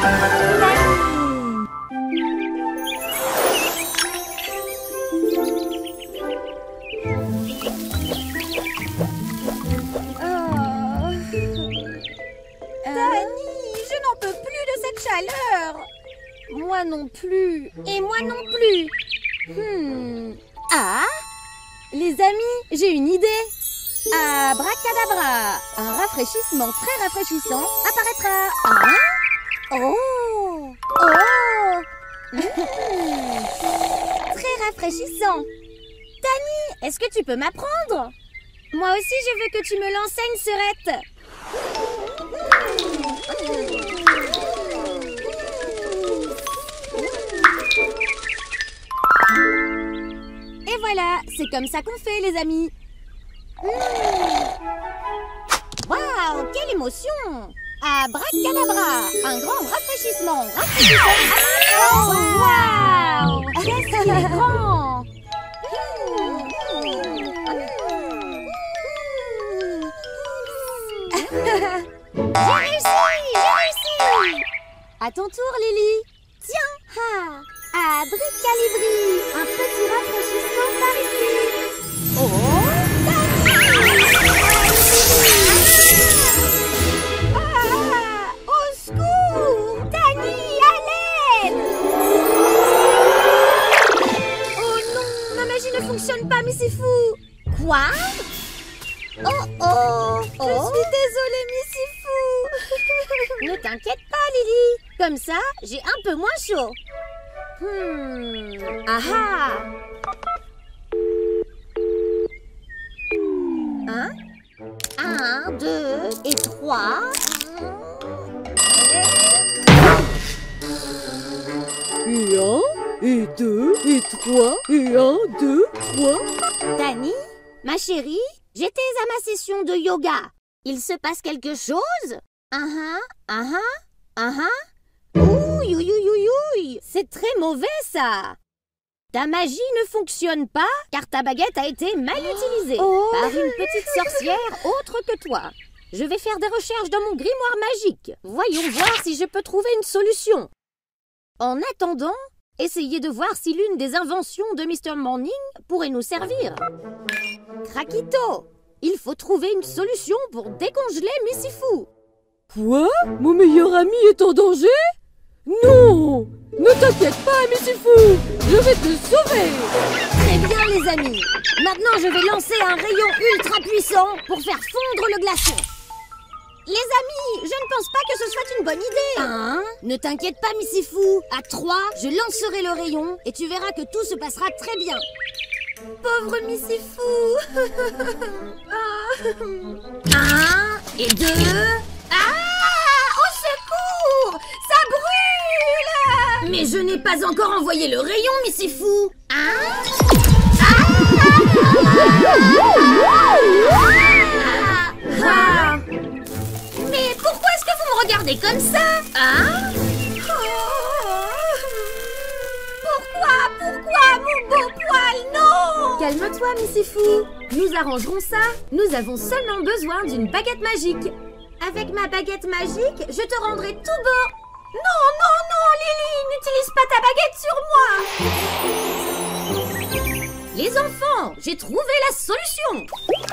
Chaleur. Moi non plus. Et moi non plus. Ah, les amis, j'ai une idée. Abracadabra, un rafraîchissement très rafraîchissant apparaîtra. Oh. Très rafraîchissant. Tani, est-ce que tu peux m'apprendre? Moi aussi, je veux que tu me l'enseignes, Serette. Et voilà, c'est comme ça qu'on fait, les amis. Waouh, quelle émotion! Abracadabra, un grand rafraîchissement. Oh, waouh! Qu'est-ce qu'il est grand! J'ai réussi! À ton tour, Lily. Tiens! Abricalibri, un petit rafraîchissement par ici. Au secours! Tani, à l'aide! Oh non, ma magie ne fonctionne pas, mais c'est fou! Quoi? Oh! Je suis désolée, Missifou! Ne t'inquiète pas, Lily. Comme ça, j'ai un peu moins chaud. Ah! 1, 2 et 3. Et 1, et 2, et 3, et 1, 2, 3. Tani, ma chérie, j'étais à ma session de yoga. Il se passe quelque chose? Ouh, c'est très mauvais ça. Ta magie ne fonctionne pas car ta baguette a été mal utilisée par une petite sorcière autre que toi. Je vais faire des recherches dans mon grimoire magique. Voyons voir si je peux trouver une solution. En attendant, essayez de voir si l'une des inventions de Mr. Morning pourrait nous servir. Krakito, il faut trouver une solution pour décongeler Missifou. Quoi? Mon meilleur ami est en danger? Non! Ne t'inquiète pas, Missifou! Je vais te sauver! Très bien, les amis. Maintenant, je vais lancer un rayon ultra puissant pour faire fondre le glaçon. Les amis, je ne pense pas que ce soit une bonne idée. Ne t'inquiète pas, Missifou. À 3, je lancerai le rayon et tu verras que tout se passera très bien. Pauvre Missifou. 1 et 2. Au secours! Ça brûle! Mais je n'ai pas encore envoyé le rayon, Missifou. Mais pourquoi est-ce que vous me regardez comme ça? Pourquoi, mon beau poil, non? Calme-toi, Missifou. Nous arrangerons ça. Nous avons seulement besoin d'une baguette magique. Avec ma baguette magique, je te rendrai tout beau. Non, Lily, n'utilise pas ta baguette sur moi. Les enfants, j'ai trouvé la solution.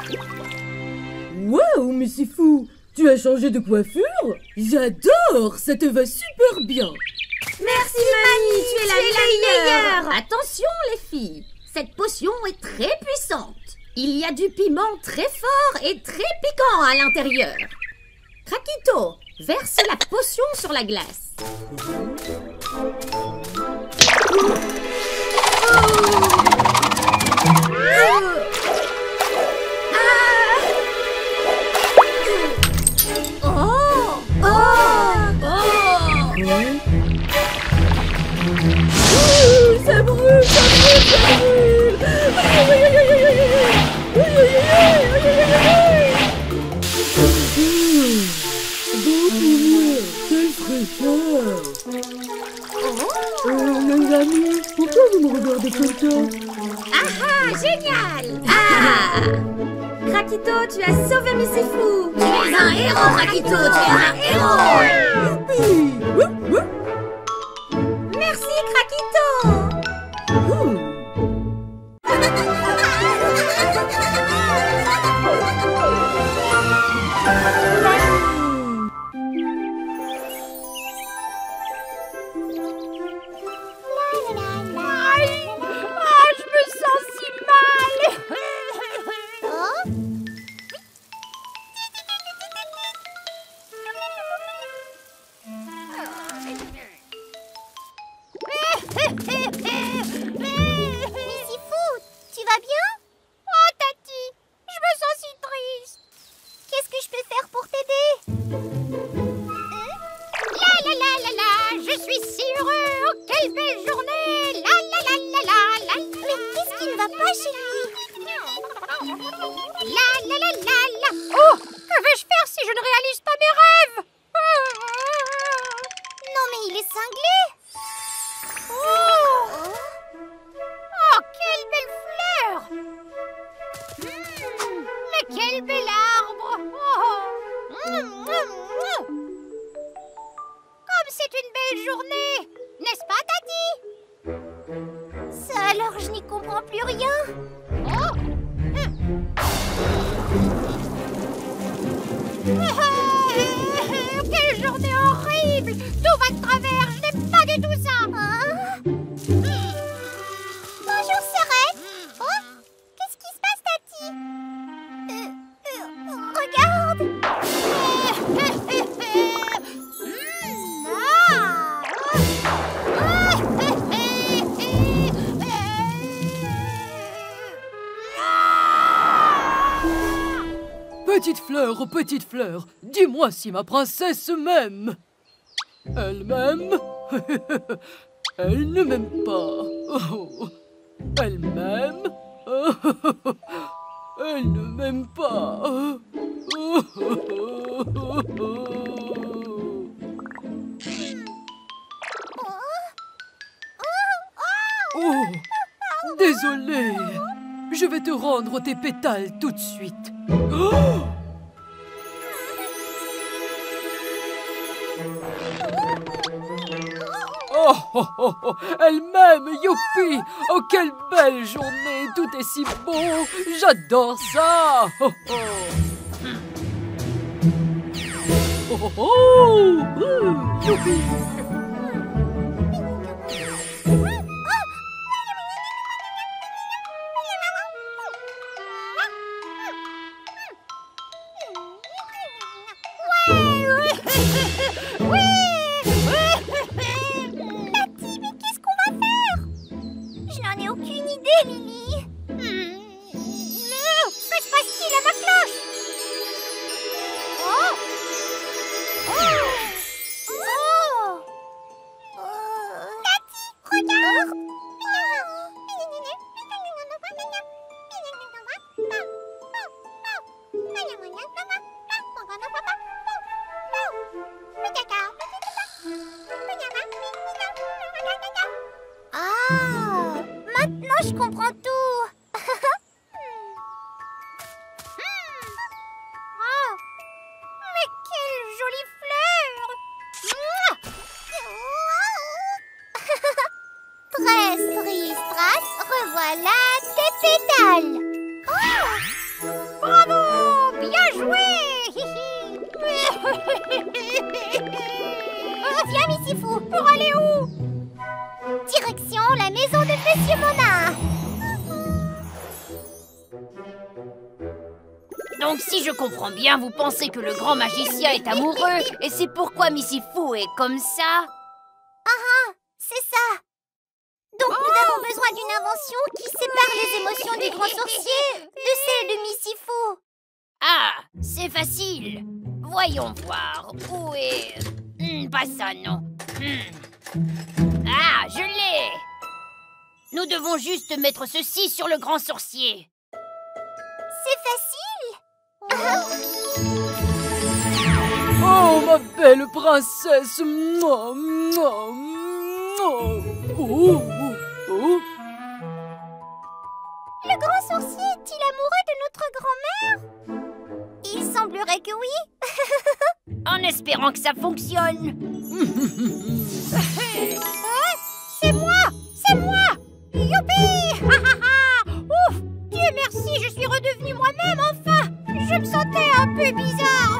Waouh, Missifou! Tu as changé de coiffure? J'adore! Ça te va super bien! Merci, Mamie, tu es la meilleure. Attention, les filles, cette potion est très puissante. Il y a du piment très fort et très piquant à l'intérieur. Krakito, verse la potion sur la glace. Ça brûle, ça brûle, ça brûle! Quelle fraîcheur! Les amis, pourquoi vous me regardez comme ça? Génial! Krakito, tu as sauvé Missifou! Tu es un héros, Krakito, tu es un héros! Youpi! quel bel arbre! Comme c'est une belle journée, n'est-ce pas, Tati? Ça alors, je n'y comprends plus rien. Quelle journée horrible! Tout va de travers, je n'aime pas du tout ça! Bonjour, Sœurette! Oh, qu'est-ce qui se passe, Tati? Regarde! Petite fleur, dis-moi si ma princesse m'aime. Elle m'aime? Elle ne m'aime pas. Oh, elle m'aime? Elle ne m'aime pas. Oh, désolée. Je vais te rendre tes pétales tout de suite. Oh! Oh, oh, oh, oh, elle m'aime, youpi! Oh, quelle belle journée, tout est si beau, j'adore ça! Oh, oh, oh, oh, oh, youpi! Ah, maintenant je comprends tout. Oh, mais quelle jolie fleur. Tresse, trise, trace, revoilà tes pétales. Oh, bravo, bien joué. Viens, Missifou, pour aller où? Direction la maison de Monsieur Monard. Donc si je comprends bien, vous pensez que le grand magicien est amoureux et c'est pourquoi Missifou est comme ça? Ah, c'est ça. Donc nous avons besoin d'une invention qui sépare les émotions du grand sorcier de celles de Missifou. Ah, c'est facile. Voyons voir. Où est... pas ça, non. Ah, je l'ai. Nous devons juste mettre ceci sur le grand sorcier. C'est facile. Oh, ma belle princesse! Mouah, mouah, mouah. Oh, oh, oh. Le grand sorcier est-il amoureux de notre grand-mère? Il semblerait que oui. En espérant que ça fonctionne. C'est moi! C'est moi! Youpi! Ouf! Dieu merci, je suis redevenue moi-même, enfin! Je me sentais un peu bizarre.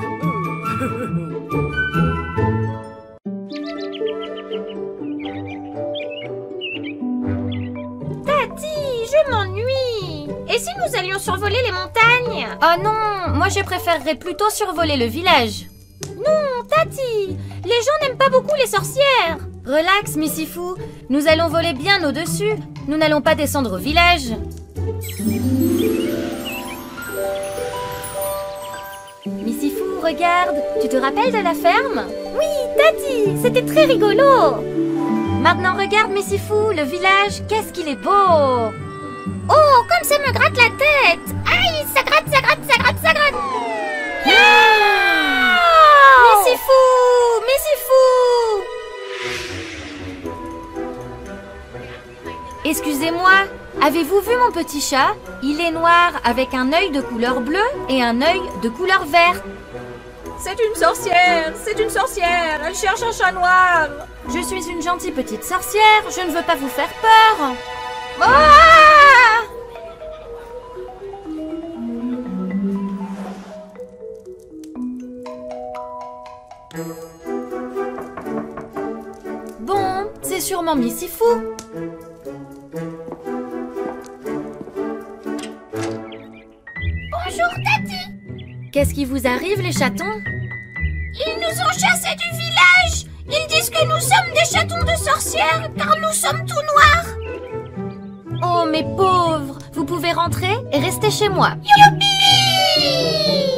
Tati, je m'ennuie. Et si nous allions survoler les montagnes? Oh non, moi je préférerais plutôt survoler le village. Non, Tati, les gens n'aiment pas beaucoup les sorcières. Relax, Missifou, nous allons voler bien au-dessus. Nous n'allons pas descendre au village. Missifou, regarde, tu te rappelles de la ferme? Oui, Tati, c'était très rigolo. Maintenant regarde, Missifou, le village, qu'est-ce qu'il est beau. Oh, comme ça me gratte la tête. Aïe, ça gratte, ça gratte, ça gratte, ça gratte. Missifou, Missifou. Excusez-moi, Avez-vous vu mon petit chat? Il est noir avec un œil de couleur bleue et un œil de couleur verte. C'est une sorcière! C'est une sorcière! Elle cherche un chat noir! Je suis une gentille petite sorcière, je ne veux pas vous faire peur. Ah! Bon, c'est sûrement Missy Fou. Bonjour, Tati. Qu'est-ce qui vous arrive, les chatons? Ils nous ont chassés du village. Ils disent que nous sommes des chatons de sorcières car nous sommes tout noirs. Oh, mes pauvres, vous pouvez rentrer et rester chez moi. Youpi!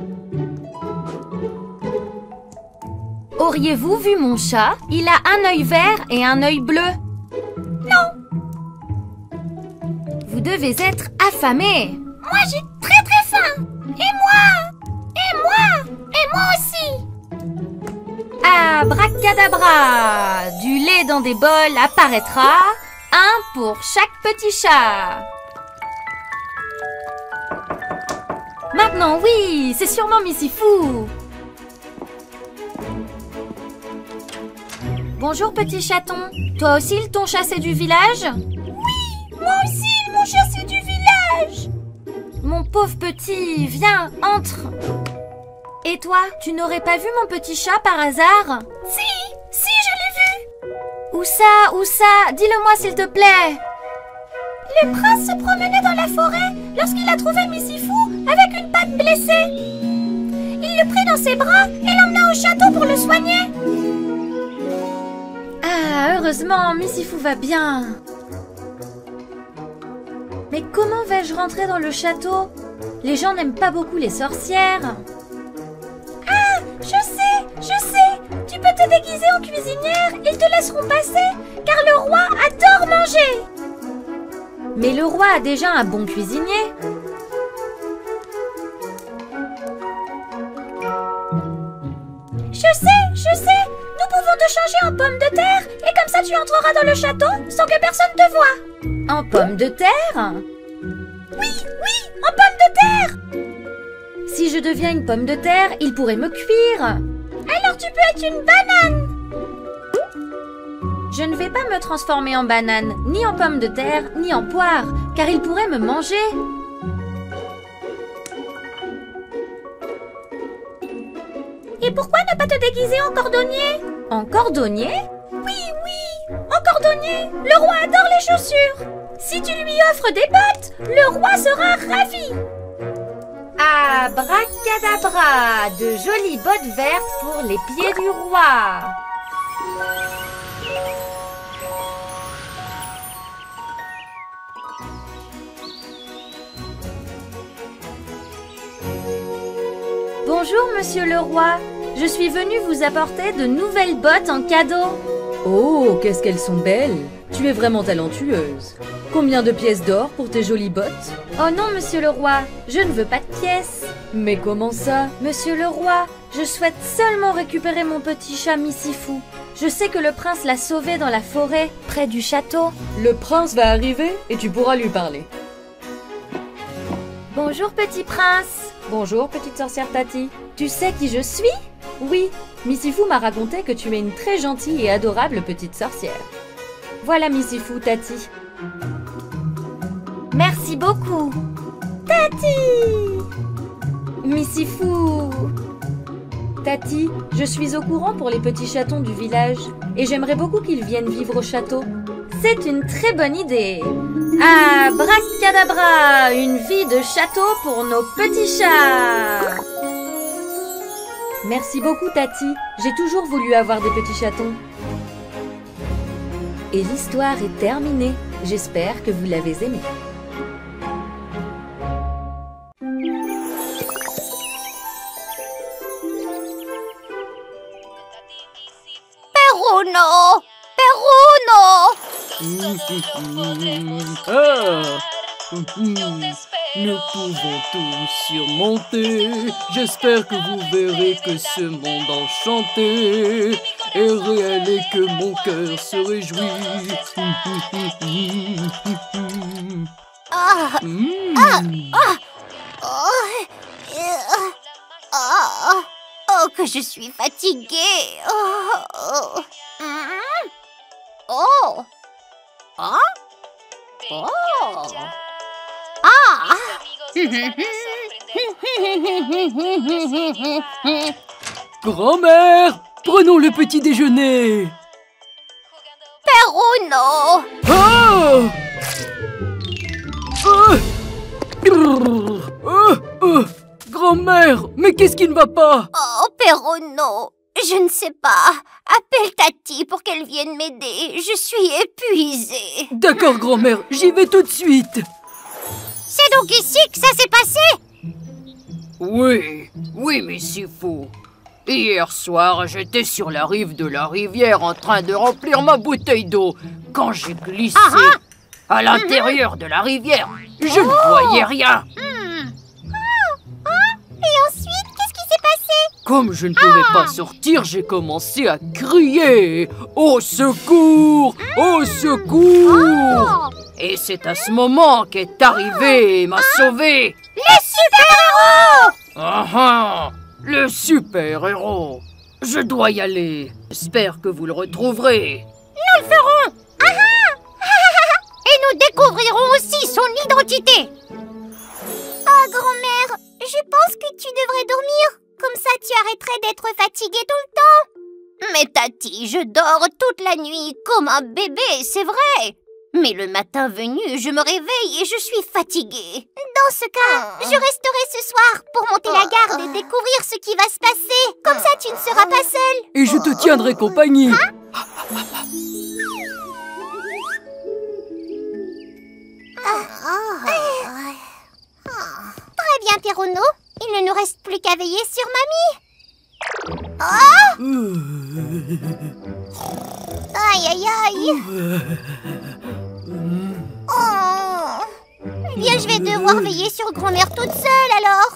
Auriez-vous vu mon chat? Il a un œil vert et un œil bleu. Non. Vous devez être affamé. Moi, j'ai très très faim. Et moi. Et moi. Et moi aussi. Abracadabra! Du lait dans des bols apparaîtra. Un pour chaque petit chat. Maintenant, oui, c'est sûrement Missy Fou. Bonjour, petit chaton. Toi aussi, ils t'ont chassé du village? Oui, moi aussi, ils m'ont chassé du village. Mon pauvre petit, viens, entre. Et toi, tu n'aurais pas vu mon petit chat par hasard? Si, je l'ai vu. Où ça? Dis-le-moi s'il te plaît. Le prince se promenait dans la forêt lorsqu'il a trouvé Missy Fou avec une patte blessée. Il le prit dans ses bras et l'emmena au château pour le soigner. Ah, heureusement, Missy Fou va bien. Mais comment vais-je rentrer dans le château? Les gens n'aiment pas beaucoup les sorcières. Ah, je sais. Tu peux te déguiser en cuisinière, ils te laisseront passer, car le roi adore manger. Mais le roi a déjà un bon cuisinier. Je sais. Nous pouvons te changer en pomme de terre, et comme ça tu entreras dans le château sans que personne te voie. En pomme de terre? Oui, en pomme de terre. Si je deviens une pomme de terre, il pourrait me cuire. Alors tu peux être une banane. Je ne vais pas me transformer en banane, ni en pomme de terre, ni en poire, car il pourrait me manger. Et pourquoi ne pas te déguiser en cordonnier? En cordonnier? Oui, en cordonnier. Le roi adore les chaussures. Si tu lui offres des bottes, le roi sera ravi. Abracadabra! De jolies bottes vertes pour les pieds du roi. Bonjour, monsieur le roi. Je suis venue vous apporter de nouvelles bottes en cadeau. Oh, qu'est-ce qu'elles sont belles! Tu es vraiment talentueuse. Combien de pièces d'or pour tes jolies bottes? Oh non, monsieur le roi, je ne veux pas de pièces. Mais comment ça? Monsieur le roi, je souhaite seulement récupérer mon petit chat Missy Fou. Je sais que le prince l'a sauvé dans la forêt, près du château. Le prince va arriver et tu pourras lui parler. Bonjour, petit prince. Bonjour, petite sorcière Tati. Tu sais qui je suis? Oui, Missy Fou m'a raconté que tu es une très gentille et adorable petite sorcière. Voilà Missy Fou, Tati. Merci beaucoup. Tati! Missy Fou. Tati, je suis au courant pour les petits chatons du village et j'aimerais beaucoup qu'ils viennent vivre au château. C'est une très bonne idée. Abracadabra, une vie de château pour nos petits chats. Merci beaucoup, Tati. J'ai toujours voulu avoir des petits chatons. Et l'histoire est terminée. J'espère que vous l'avez aimée. Peruno! Peruno! Nous pouvons tous surmonter. J'espère que vous verrez que ce monde enchanté est réel et que mon cœur se réjouit. Oh, que je suis fatiguée. Grand-mère, prenons le petit déjeuner. Peruno! Oh! Grand-mère, mais qu'est-ce qui ne va pas? Oh, Peruno, je ne sais pas. Appelle Tati pour qu'elle vienne m'aider. Je suis épuisée. D'accord, grand-mère, j'y vais tout de suite. C'est donc ici que ça s'est passé? Oui, Missifou. Hier soir, j'étais sur la rive de la rivière en train de remplir ma bouteille d'eau quand j'ai glissé à l'intérieur de la rivière. Je ne voyais rien. Et ensuite, qu'est-ce qui s'est passé? Comme je ne pouvais pas sortir, j'ai commencé à crier « Au secours! Au secours !» Et c'est à ce moment qu'est arrivé et m'a sauvé. Les super-héros! Le super-héros. Je dois y aller. J'espère que vous le retrouverez. Nous le ferons! Et nous découvrirons aussi son identité. Oh, grand-mère, je pense que tu devrais dormir. Comme ça, tu arrêterais d'être fatiguée tout le temps. Mais Tati, je dors toute la nuit comme un bébé, c'est vrai. Mais le matin venu, je me réveille et je suis fatiguée. Dans ce cas, je resterai ce soir pour monter la garde et découvrir ce qui va se passer. Comme ça, tu ne seras pas seule. Et je te tiendrai compagnie. Très bien, Peruno. Il ne nous reste plus qu'à veiller sur mamie. Aïe, aïe, aïe. Eh bien, je vais devoir veiller sur grand-mère toute seule, alors.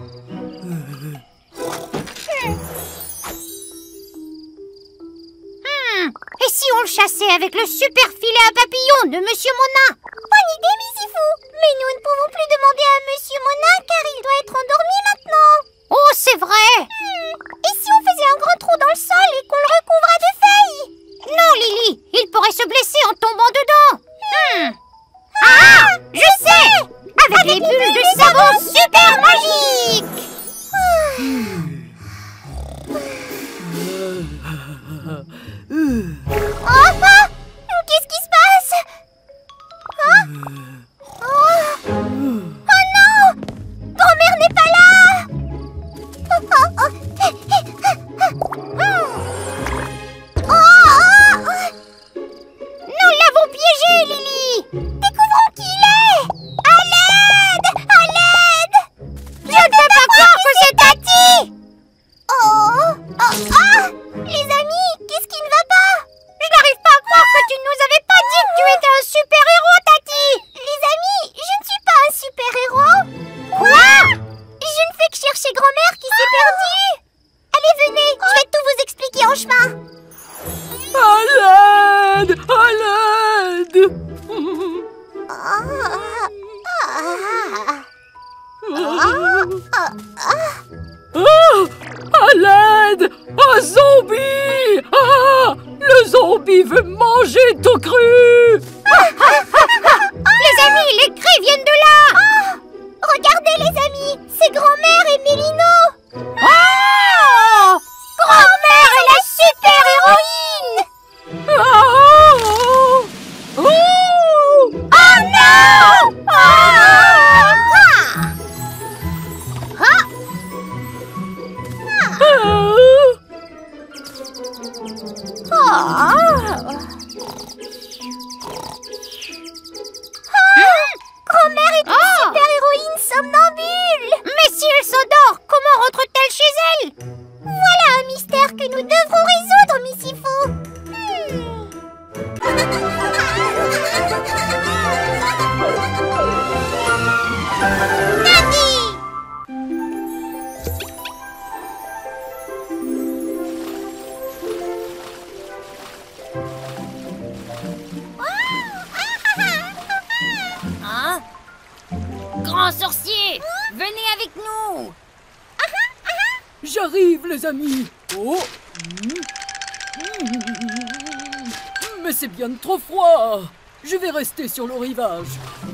Et si on le chassait avec le super filet à papillons de Monsieur Monin? Bonne idée, Missifou. Mais nous ne pouvons plus demander à Monsieur Monin car il doit être endormi maintenant. Oh, c'est vrai. Et si on faisait un grand trou dans le sol et qu'on le recouvrait de feuilles? Non, Lily, il pourrait se blesser en tombant dedans. Je sais. Avec les bulles de savon super magiques. Qu'est-ce qui se passe? Oh non! Grand-mère n'est pas là! Nous l'avons piégé, Lily! Découvrons qui il est! À l'aide! À l'aide! Je ne peux pas croire que c'est Tati! Les amis, qu'est-ce qui ne va pas? Je n'arrive pas à croire que tu ne nous avais pas dit que tu étais un super-héros, Tati! Les amis, je ne suis pas un super-héros! Quoi? Je ne fais que chercher grand-mère qui s'est perdue! Allez, venez, je vais tout vous expliquer en chemin! À l'aide! À l'aide! À l'aide! Un zombie! Le zombie veut manger tout cru! Les amis, les cris viennent de là! Regardez, les amis, c'est grand-mère et Mélino! Grand-mère est la super-héroïne! Oh non! Grand-mère est une super-héroïne somnambule! Mais si elle s'endort, comment J'arrive, les amis. Oh. Mais c'est bien trop froid. Je vais rester sur le rivage.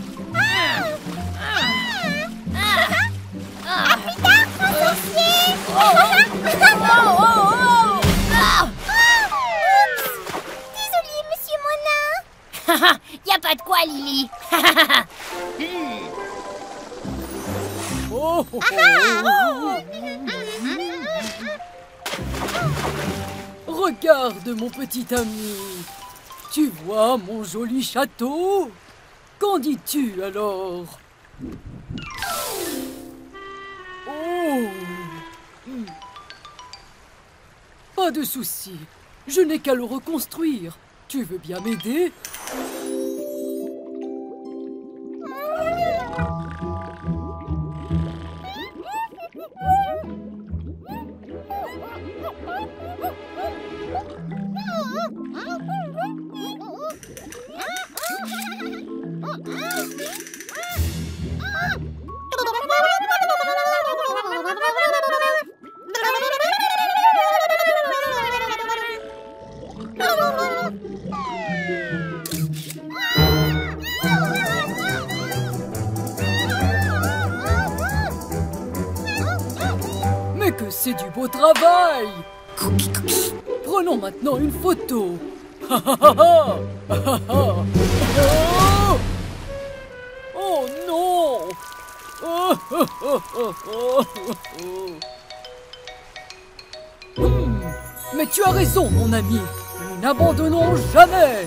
Désolée, monsieur Monin. Y a pas de quoi, Lily. Oh, oh, oh. Regarde, mon petit ami. Tu vois mon joli château? Qu'en dis-tu alors? Oh. Pas de souci. Je n'ai qu'à le reconstruire. Tu veux bien m'aider? Mais que c'est du beau travail! Prenons maintenant une photo. Oh non! Mais tu as raison, mon ami. Nous n'abandonnons jamais.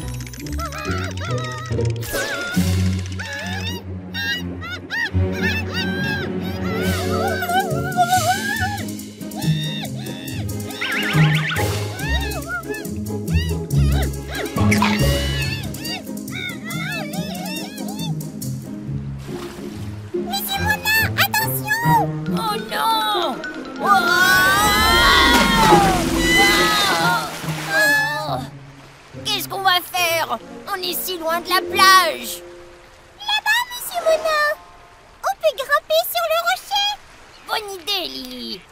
Oh non! Qu'est-ce qu'on va faire? On est si loin de la plage. Là-bas, monsieur Monin. On peut grimper sur le rocher. Bonne idée, Lily.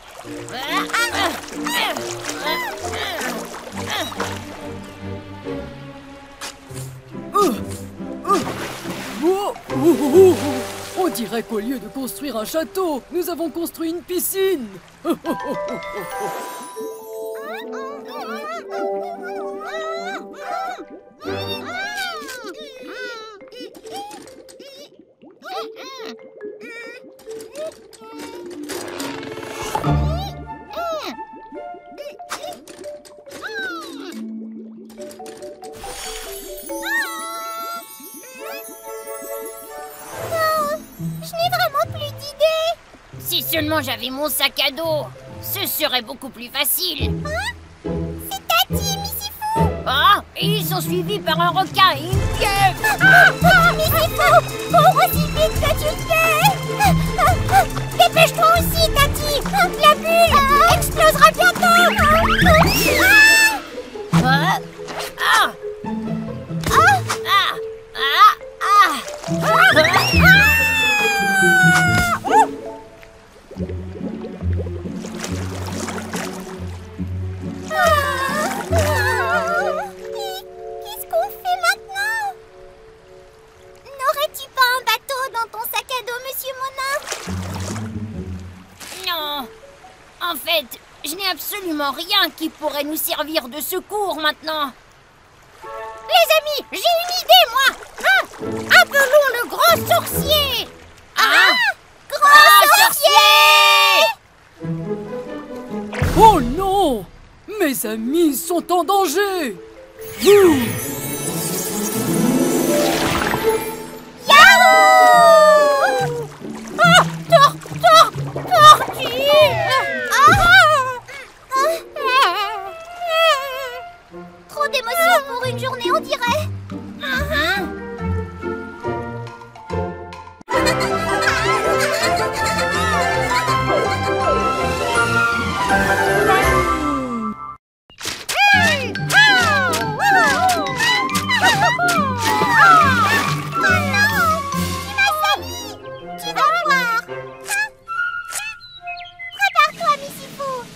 On dirait qu'au lieu de construire un château, nous avons construit une piscine. Je n'ai vraiment plus d'idées. Si seulement j'avais mon sac à dos, ce serait beaucoup plus facile. C'est Tati, Missifou. Ah, et ils sont suivis par un requin et une pieuvre. Missifou, cours aussi vite que tu le fais. Dépêche-toi aussi, Tati. La bulle explosera bientôt. Qu'est-ce qu'on fait maintenant? N'aurais-tu pas un bateau dans ton sac à dos, monsieur Monin? Non. En fait, je n'ai absolument rien qui pourrait nous servir de secours maintenant. Les amis, j'ai une idée, moi. Appelons le grand sorcier. Grand sorcier! Oh non! Mes amis sont en danger! Trop d'émotions pour une journée, on dirait. Prépare-toi, Missifou.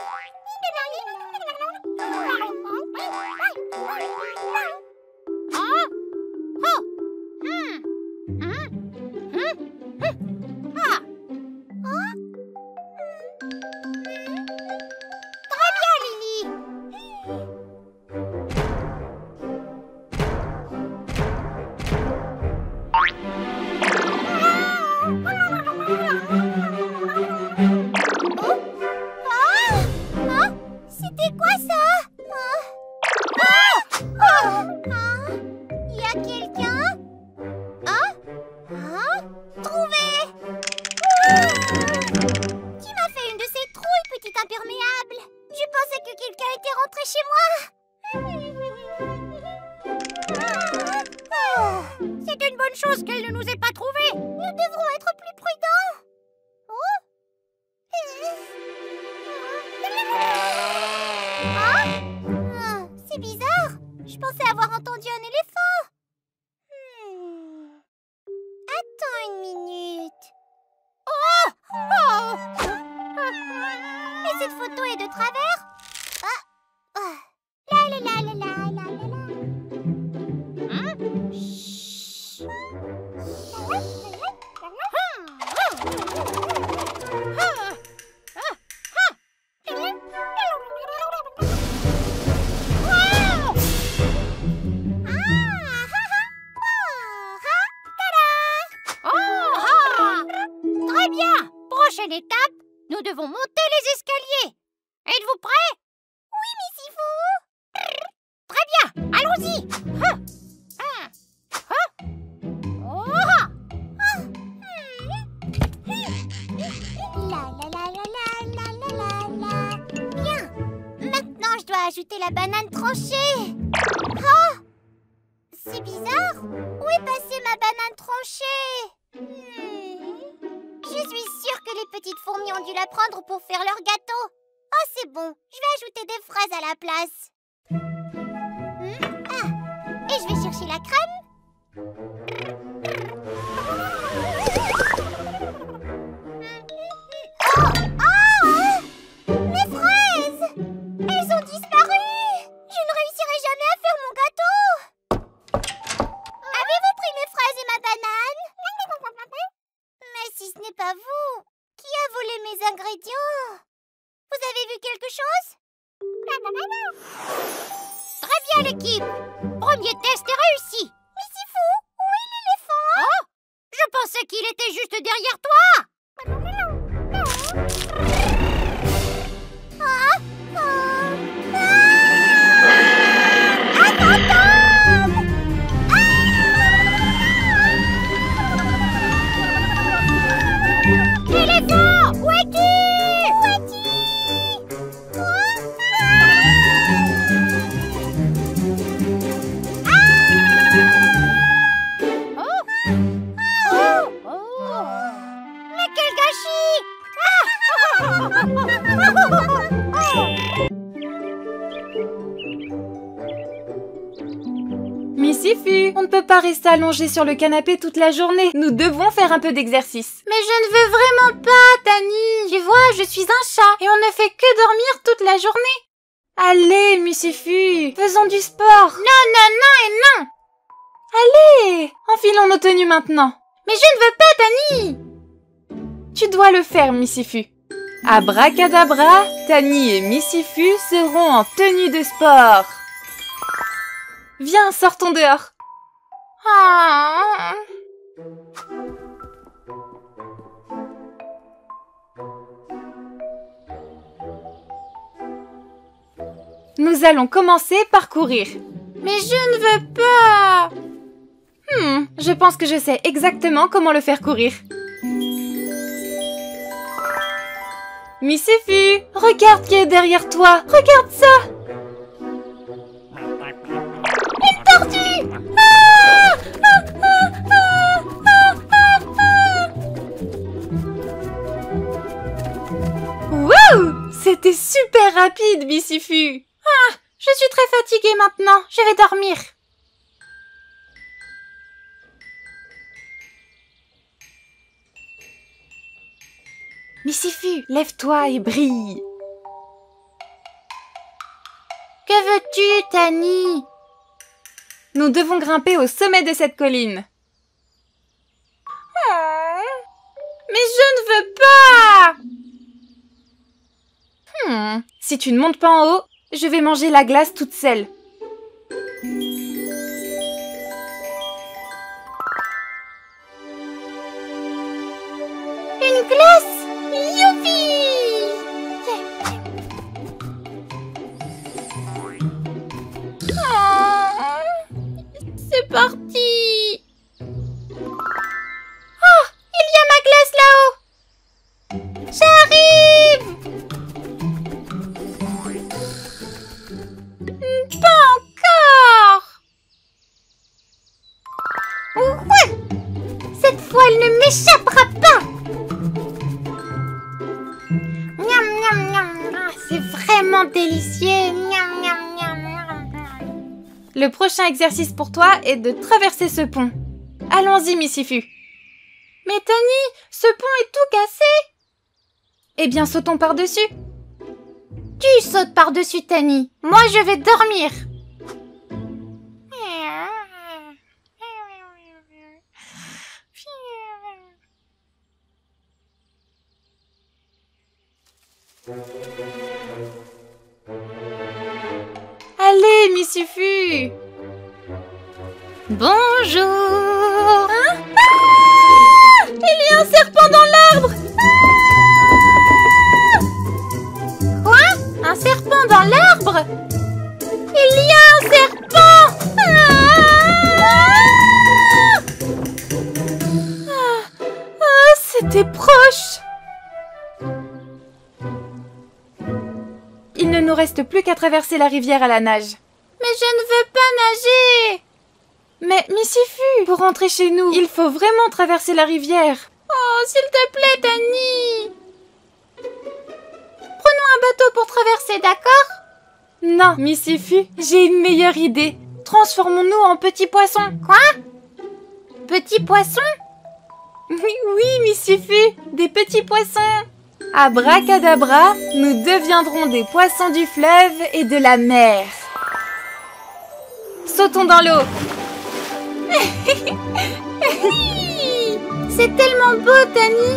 C'était quoi ça? Y a quelqu'un? Trouvé! Tu m'as fait une de ces trouilles, petite imperméable. Je pensais que quelqu'un était rentré chez moi. C'est une bonne chose qu'elle ne nous ait pas trouvés. Nous devrons être plus prudents. C'est bizarre. Je pensais avoir entendu un éléphant. Attends une minute. Mais cette photo est de travers. La la la la la la la. Chut. Très bien. Prochaine étape, nous devons monter les escaliers. Êtes-vous prêts? Oui, Missifou. Très bien, allons-y. Bien. Maintenant, je dois ajouter la banane tranchée. C'est bizarre. Où est passée ma banane tranchée? Je suis sûre que les petites fourmis ont dû la prendre pour faire leur gâteau. Oh, c'est bon. Je vais ajouter des fraises à la place. Et je vais chercher la crème. Mes fraises! Elles ont disparu! Je ne réussirai jamais à faire mon gâteau! Avez-vous pris mes fraises et ma banane? Mais si ce n'est pas vous, qui a volé mes ingrédients? Vous avez vu quelque chose? Très bien l'équipe! Premier test est réussi! Missifou, où est l'éléphant? Je pensais qu'il était juste derrière toi! Éléphant, où es-tu? Mais quel gâchis! Missifou, on ne peut pas rester allongé sur le canapé toute la journée. Nous devons faire un peu d'exercice. Mais je ne veux vraiment pas, Tani. Tu vois, je suis un chat et on ne fait que dormir toute la journée. Allez, Missifou, faisons du sport. Non, non, non et non. Allez, enfilons nos tenues maintenant. Mais je ne veux pas, Tani. Tu dois le faire, Missifou. Abracadabra, Tani et Missifou seront en tenue de sport. Viens, sortons dehors. Nous allons commencer par courir. Mais je ne veux pas. Je pense que je sais exactement comment le faire courir. Missifou, regarde qui est derrière toi. Regarde ça. Une tortue. Wow, c'était super rapide, Missifou. Je suis très fatiguée maintenant. Je vais dormir. Missifou, lève-toi et brille. Que veux-tu, Tani? Nous devons grimper au sommet de cette colline. Mais je ne veux pas! Si tu ne montes pas en haut, je vais manger la glace toute seule. Une glace! Youpi! C'est parti! Oh! Il y a ma glace là-haut! J'arrive! Pas encore! Ouais! Cette fois, elle ne m'échappera pas! Miam, miam, miam! Ah, c'est vraiment délicieux! Miam, miam, miam, miam! Le prochain exercice pour toi est de traverser ce pont. Allons-y, Missifus. Mais Tani, ce pont est tout cassé. Eh bien, sautons par-dessus. Tu sautes par-dessus, Tani. Moi, je vais dormir. Allez, Missifus. Bonjour. Hein? Ah! Il y a un serpent dans l'arbre. Quoi? Un serpent dans l'arbre? Il y a un serpent! C'était proche. Il ne nous reste plus qu'à traverser la rivière à la nage. Mais je ne veux pas nager! Mais Missifus, pour rentrer chez nous, il faut vraiment traverser la rivière. Oh, s'il te plaît, Tani! Prenons un bateau pour traverser, d'accord? Non, Missifus, j'ai une meilleure idée. Transformons-nous en petits poissons. Quoi? Petits poissons? Oui, Missifus, des petits poissons. Abracadabra, nous deviendrons des poissons du fleuve et de la mer. Sautons dans l'eau. Oui! C'est tellement beau, Tani!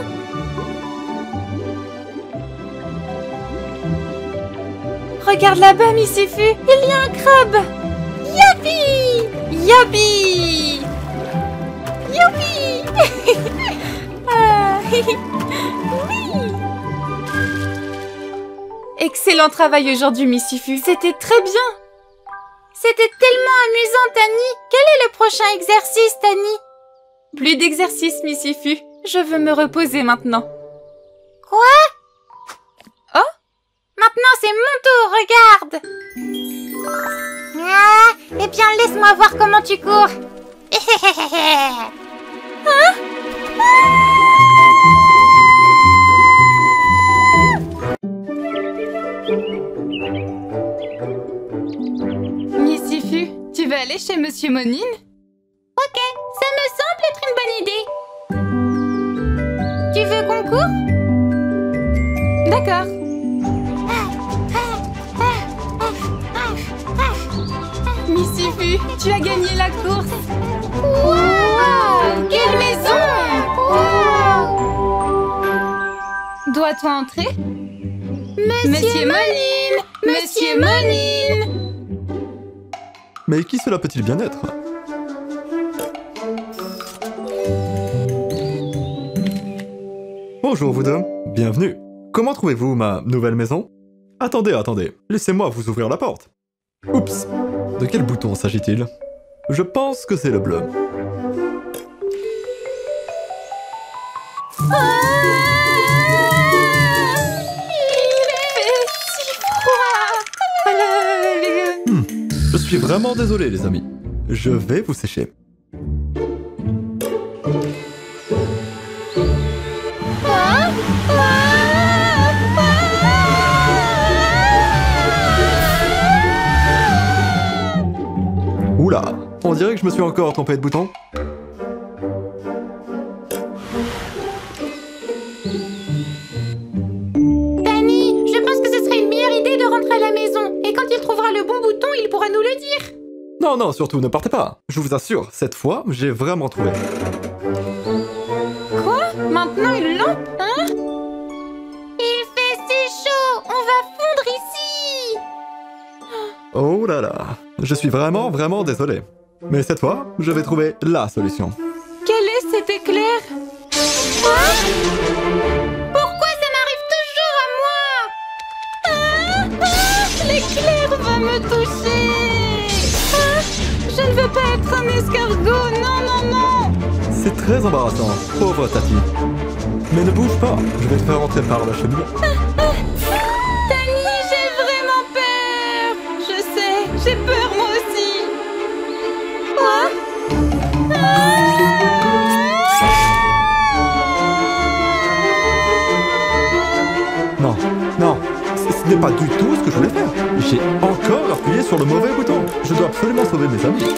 Regarde là-bas, Missifus, il y a un crabe. Youpi! Youpi! Youpi! Oui! Excellent travail aujourd'hui, Missifus. C'était très bien. C'était tellement amusant, Tani. Quel est le prochain exercice, Tani? Plus d'exercice, Missifus. Je veux me reposer maintenant. Quoi? Oh? Maintenant, c'est mon tour, regarde. Ah, eh bien, laisse-moi voir comment tu cours. Hein? Missifus, tu veux aller chez Monsieur Monine? Ok, ça me semble être une bonne idée. Tu veux qu'on court? D'accord. Missifus, tu as gagné la course. Wow! Quelle maison! Wow! Dois-tu entrer? Monsieur Monine! Monsieur Monine! Mais qui cela peut-il bien être? Bonjour vous deux, bienvenue. Comment trouvez-vous ma nouvelle maison? Attendez, laissez-moi vous ouvrir la porte. Oups, de quel bouton s'agit-il? Je pense que c'est le bleu. Je suis vraiment désolé les amis. Je vais vous sécher. Oula, on dirait que je me suis encore trompé de bouton. Tani, je pense que ce serait une meilleure idée de rentrer à la maison. Et quand il trouvera le bon bouton, Non, non, surtout ne partez pas. Je vous assure, cette fois, j'ai vraiment trouvé. Quoi? Maintenant ils l'ont? Hein? Il fait si chaud, on va fondre ici. Oh là là, je suis vraiment désolé. Mais cette fois, je vais trouver la solution. Quel est cet éclair? Quoi? Pourquoi ça m'arrive toujours à moi? L'éclair va me toucher! Je ne veux pas être un escargot! Non, non, non! C'est très embarrassant, pauvre Tati. Mais ne bouge pas, je vais te faire rentrer par la cheminée. Tani, j'ai vraiment peur! Je sais, j'ai peur moi aussi! Quoi? Non, non, ce n'est pas du tout ce que je voulais faire. J'ai encore appuyé sur le mauvais bouton. Je dois absolument sauver mes amis.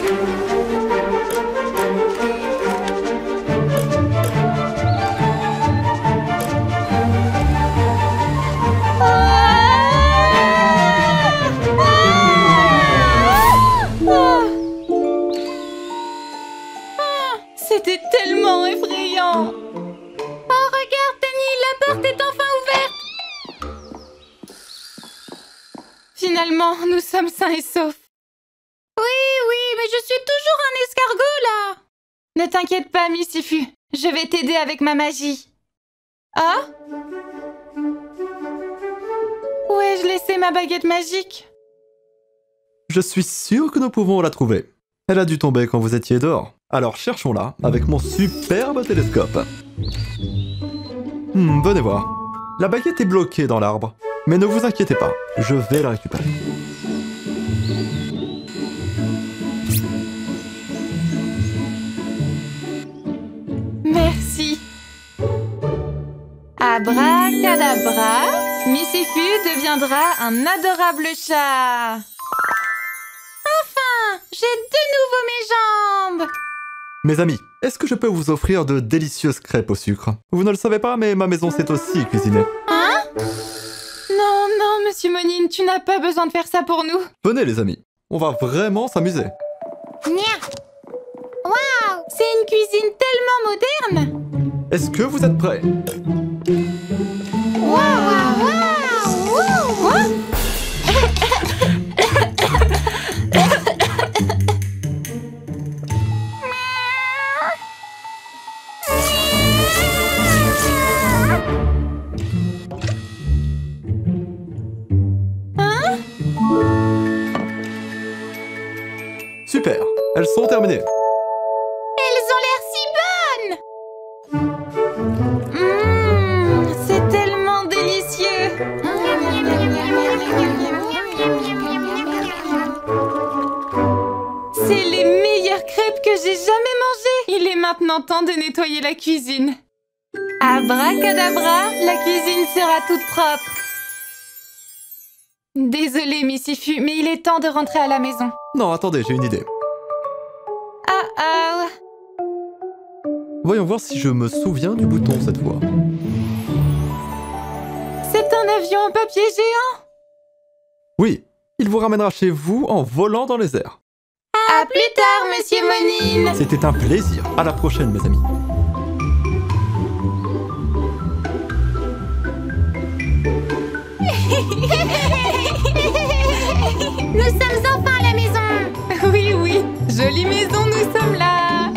C'était tellement effrayant! Oh, regarde, Tani, la porte est enfin ouverte! Finalement, nous sommes sains et saufs. Oui, mais je suis toujours un escargot, là! Ne t'inquiète pas, Missifu. Je vais t'aider avec ma magie. Ah? Où ai-je laissé ma baguette magique? Je suis sûr que nous pouvons la trouver. Elle a dû tomber quand vous étiez dehors. Alors cherchons-la avec mon superbe télescope. Venez voir. La baguette est bloquée dans l'arbre. Mais ne vous inquiétez pas, je vais la récupérer. Merci. Abracadabra, Missifu deviendra un adorable chat. Enfin, j'ai de nouveau mes jambes. Mes amis, est-ce que je peux vous offrir de délicieuses crêpes au sucre? Vous ne le savez pas, mais ma maison sait aussi cuisiner. Hein? Non, non, Monsieur Monine, tu n'as pas besoin de faire ça pour nous. Venez les amis, on va vraiment s'amuser. Waouh! C'est une cuisine tellement moderne. Est-ce que vous êtes prêts? Waouh! Quoi? Super, elles sont terminées. Elles ont l'air si bonnes! C'est tellement délicieux. C'est les meilleures crêpes que j'ai jamais mangées. Il est maintenant temps de nettoyer la cuisine. Abracadabra, la cuisine sera toute propre. Désolée, Missifu, mais il est temps de rentrer à la maison. Non, attendez, j'ai une idée. Ah. Voyons voir si je me souviens du bouton cette fois. C'est un avion en papier géant. Oui, il vous ramènera chez vous en volant dans les airs. À plus tard, Monsieur Monine. C'était un plaisir. À la prochaine, mes amis. Nous sommes enfin à la maison! Oui, jolie maison, nous sommes là.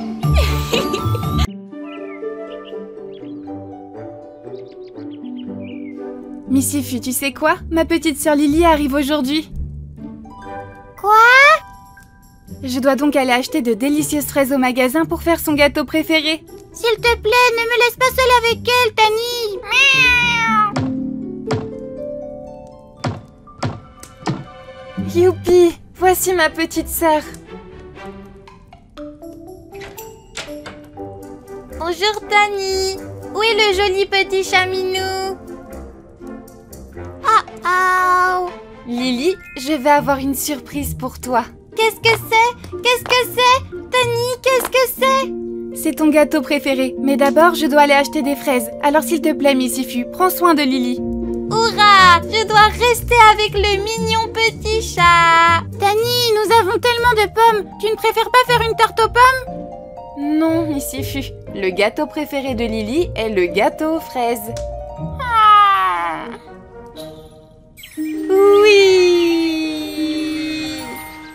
Missifu, tu sais quoi? Ma petite sœur Lily arrive aujourd'hui. Quoi? Je dois donc aller acheter de délicieuses fraises au magasin pour faire son gâteau préféré. S'il te plaît, ne me laisse pas seule avec elle, Tani! Youpi! Voici ma petite sœur. Bonjour, Tani! Où est le joli petit chat minou? Oh! Lily, je vais avoir une surprise pour toi. Qu'est-ce que c'est? Qu'est-ce que c'est? Tani, qu'est-ce que c'est? C'est ton gâteau préféré, mais d'abord je dois aller acheter des fraises. Alors s'il te plaît, Missifu, prends soin de Lily. Hurrah! chat. Je dois rester avec le mignon petit chat. Dani, nous avons tellement de pommes. Tu ne préfères pas faire une tarte aux pommes? Non, Missy Fu. Le gâteau préféré de Lily est le gâteau aux fraises. Ah. Oui!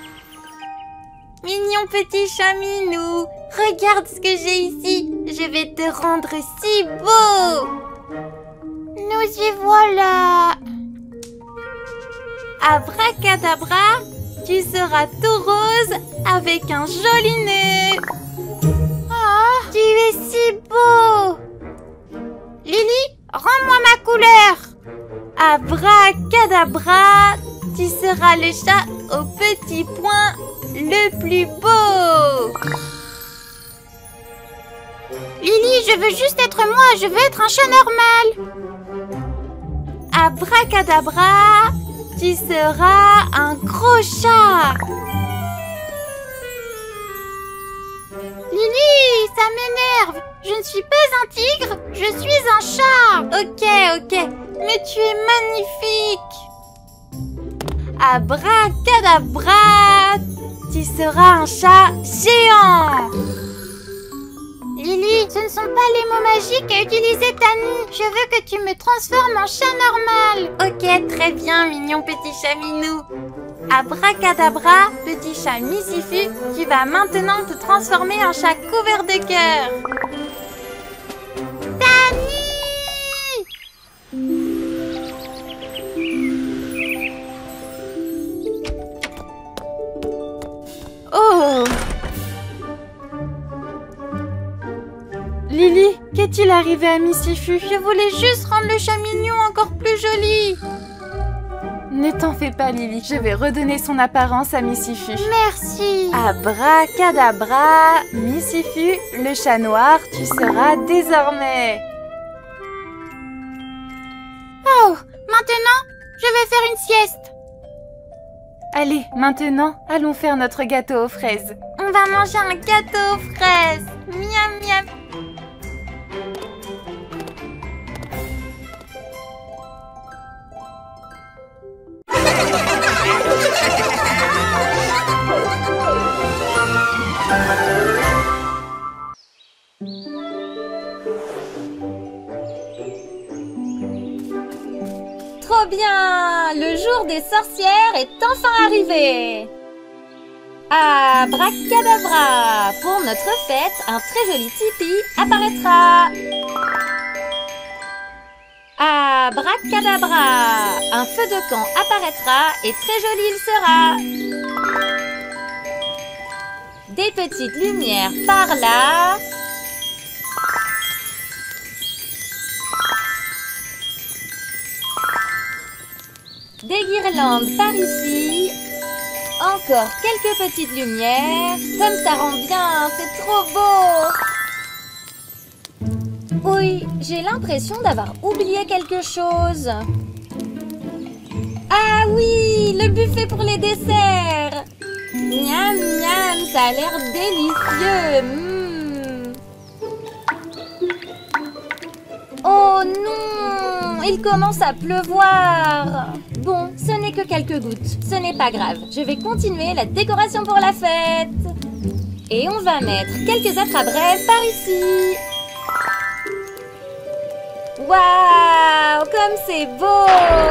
Mignon petit chat minou, regarde ce que j'ai ici. Je vais te rendre si beau. Nous y voilà. Abracadabra, tu seras tout rose avec un joli nez. Oh, tu es si beau. Lily, rends-moi ma couleur. Abracadabra, tu seras le chat au petit point le plus beau. Lily, je veux juste être moi. Je veux être un chat normal. Abracadabra, tu seras un gros chat. Lily, ça m'énerve. Je ne suis pas un tigre, je suis un chat. Ok, mais tu es magnifique. Abracadabra, tu seras un chat géant. Lily, ce ne sont pas les mots magiques à utiliser, Tani. Je veux que tu me transformes en chat normal. Ok, très bien, mignon petit chat minou. Abracadabra, petit chat Missy Fu, tu vas maintenant te transformer en chat couvert de cœur. Tani! Oh! Lily, qu'est-il arrivé à Missy Fu? Je voulais juste rendre le chat mignon encore plus joli. Ne t'en fais pas, Lily. Je vais redonner son apparence à Missy Fu. Merci. Abracadabra, Missy Fu, le chat noir, tu seras désormais. Oh, maintenant, je vais faire une sieste. Allez, maintenant, allons faire notre gâteau aux fraises. On va manger un gâteau aux fraises. Miam, miam. Trop bien! Le jour des sorcières est enfin arrivé! Abracadabra! Pour notre fête, un très joli tipi apparaîtra! Abracadabra! Un feu de camp apparaîtra et très joli il sera! Des petites lumières par là! Des guirlandes par ici. Encore quelques petites lumières. Comme ça rend bien, c'est trop beau. Oui, j'ai l'impression d'avoir oublié quelque chose. Ah oui, le buffet pour les desserts. Miam, miam, ça a l'air délicieux. Oh non, il commence à pleuvoir. Bon, ce n'est que quelques gouttes, ce n'est pas grave. Je vais continuer la décoration pour la fête. Et on va mettre quelques attrape-rêves par ici. Waouh, comme c'est beau!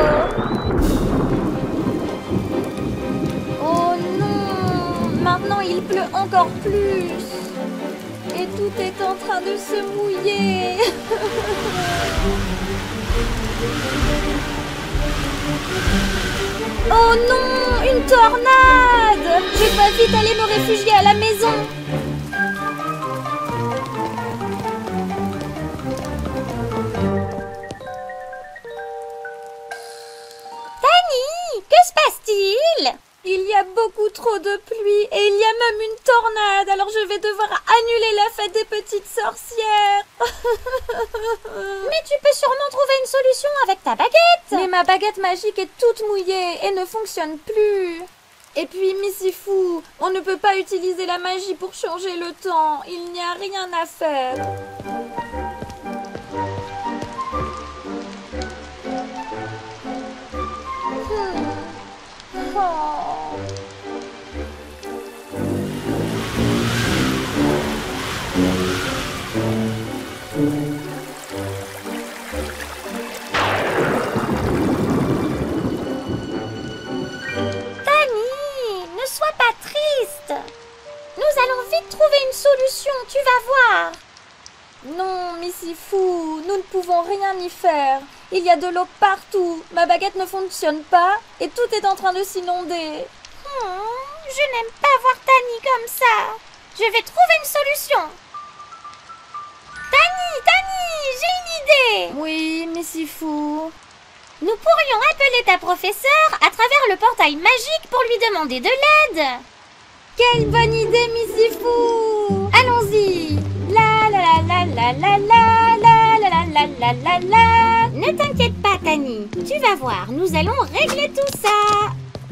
Oh non, maintenant il pleut encore plus. Et tout est en train de se mouiller. Oh non, une tornade! Je dois vite aller me réfugier à la maison. Tani, que se passe-t-il? Il y a beaucoup trop de pluie et il y a même une tornade, alors je vais devoir annuler la fête des petites sorcières. Mais tu peux sûrement trouver une solution avec ta baguette. Mais ma baguette magique est toute mouillée et ne fonctionne plus. Et puis, Missy Fu, on ne peut pas utiliser la magie pour changer le temps. Il n'y a rien à faire. Oh. Tani, ne sois pas triste. Nous allons vite trouver une solution, tu vas voir. Non, Missy Fou, nous ne pouvons rien y faire. Il y a de l'eau partout, ma baguette ne fonctionne pas et tout est en train de s'inonder. Je n'aime pas voir Tani comme ça. Je vais trouver une solution. Tani, j'ai une idée. Oui, Missy Fou. Nous pourrions appeler ta professeure à travers le portail magique pour lui demander de l'aide. Quelle bonne idée, Missy Fou. Allons-y. La la la la la la la la la la la la. Ne t'inquiète pas, Tani. Tu vas voir, nous allons régler tout ça.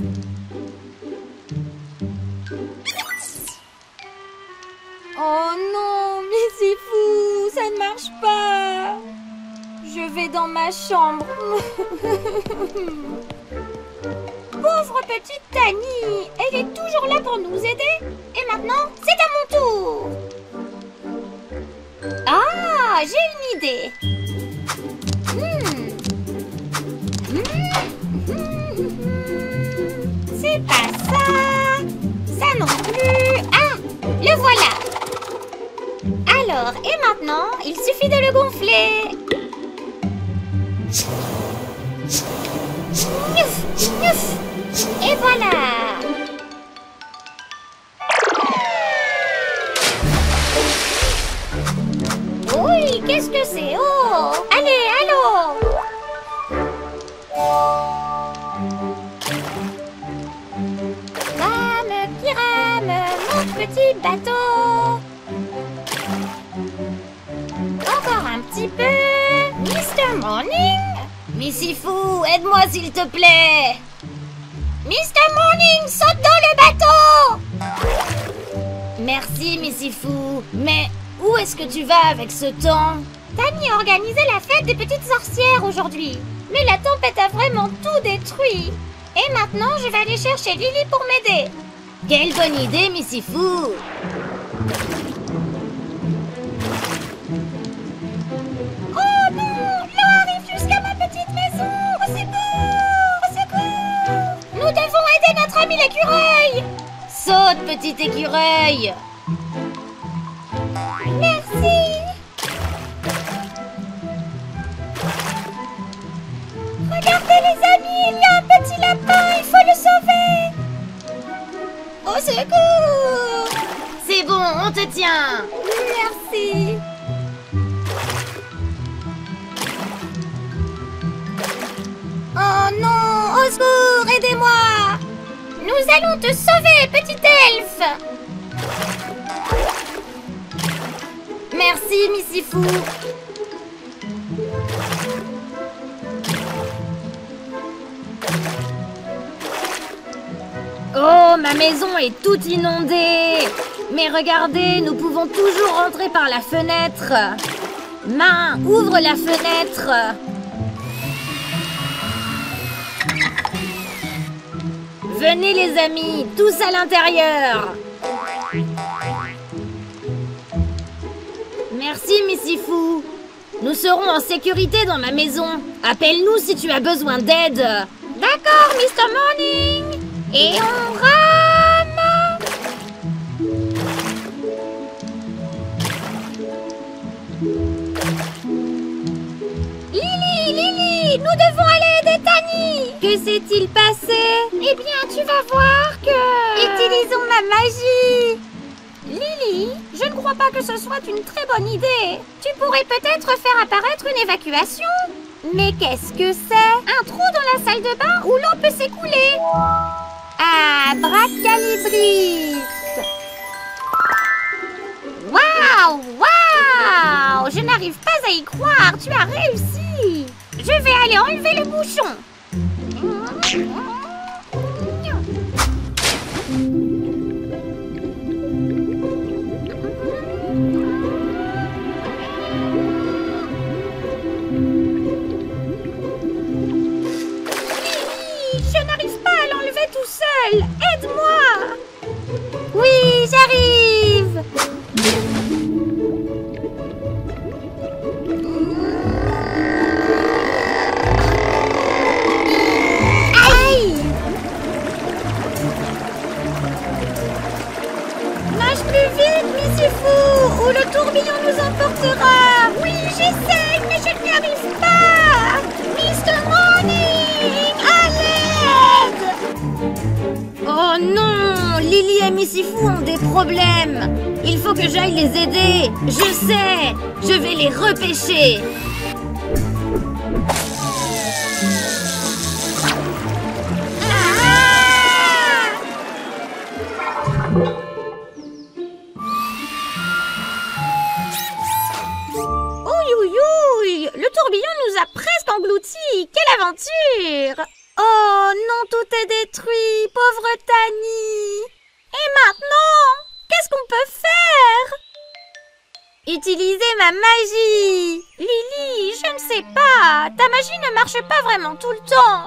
Oh non, Missy Fou, ça ne marche pas. Je vais dans ma chambre. Pauvre petite Tani, elle est toujours là pour nous aider. Et maintenant, c'est à mon tour. Ah, j'ai une idée. C'est pas ça. Ça non plus. Ah, le voilà. Alors, et maintenant, il suffit de le gonfler. Niouf, niouf. Et voilà. Oui, qu'est-ce que c'est? Oh, allez, allô. Rame qui rame, mon petit bateau. Encore un petit peu. Mr. Morning. Missy Fou, aide-moi s'il te plaît. Mr. Morning, saute dans le bateau. Merci Missy Fou, mais où est-ce que tu vas avec ce temps? Tani a organisé la fête des petites sorcières aujourd'hui. Mais la tempête a vraiment tout détruit. Et maintenant, je vais aller chercher Lily pour m'aider. Quelle bonne idée, Missy Fou. Oh non, l'eau arrive jusqu'à ma petite maison. Au secours, au secours. Nous devons aider notre ami l'écureuil. Saute, petit écureuil. Merci. Regardez les amis, il y a un petit lapin, il faut le sauver. Au secours. C'est bon, on te tient. Merci. Oh non, au secours, aidez-moi. Nous allons te sauver, petit elfe. Merci, Missy Fou. Oh, ma maison est toute inondée. Mais regardez, nous pouvons toujours rentrer par la fenêtre. Main, ouvre la fenêtre. Venez les amis, tous à l'intérieur. Merci Missy Fou. Nous serons en sécurité dans ma maison. Appelle-nous si tu as besoin d'aide. D'accord, Mr. Morning. Et on rame. Lily, nous devons aller aider Tani. Que s'est-il passé? Eh bien, tu vas voir que... Utilisons ma magie. Lily, je ne crois pas que ce soit une très bonne idée. Tu pourrais peut-être faire apparaître une évacuation. Mais qu'est-ce que c'est? Un trou dans la salle de bain où l'eau peut s'écouler. Abracalibris. Waouh, waouh! Je n'arrive pas à y croire, tu as réussi. Je vais aller enlever le bouchon. Je n'arrive pas à l'enlever tout tout seul. Aide-moi. Oui, j'arrive. Aïe! Nage plus vite, Missifou, ou le tourbillon nous emportera. Oui, j'essaye, mais je n'y arrive pas. Mr. Morning, à l'aide! Oh non, Lily et Missifou ont des problèmes. Il faut que j'aille les aider. Je sais, je vais les repêcher. Le tourbillon nous a presque engloutis. Quelle aventure! Oh non, tout est détruit, pauvre Tani. Et maintenant, qu'est-ce qu'on peut faire? Utiliser ma magie. Lily, je ne sais pas. Ta magie ne marche pas vraiment tout le temps.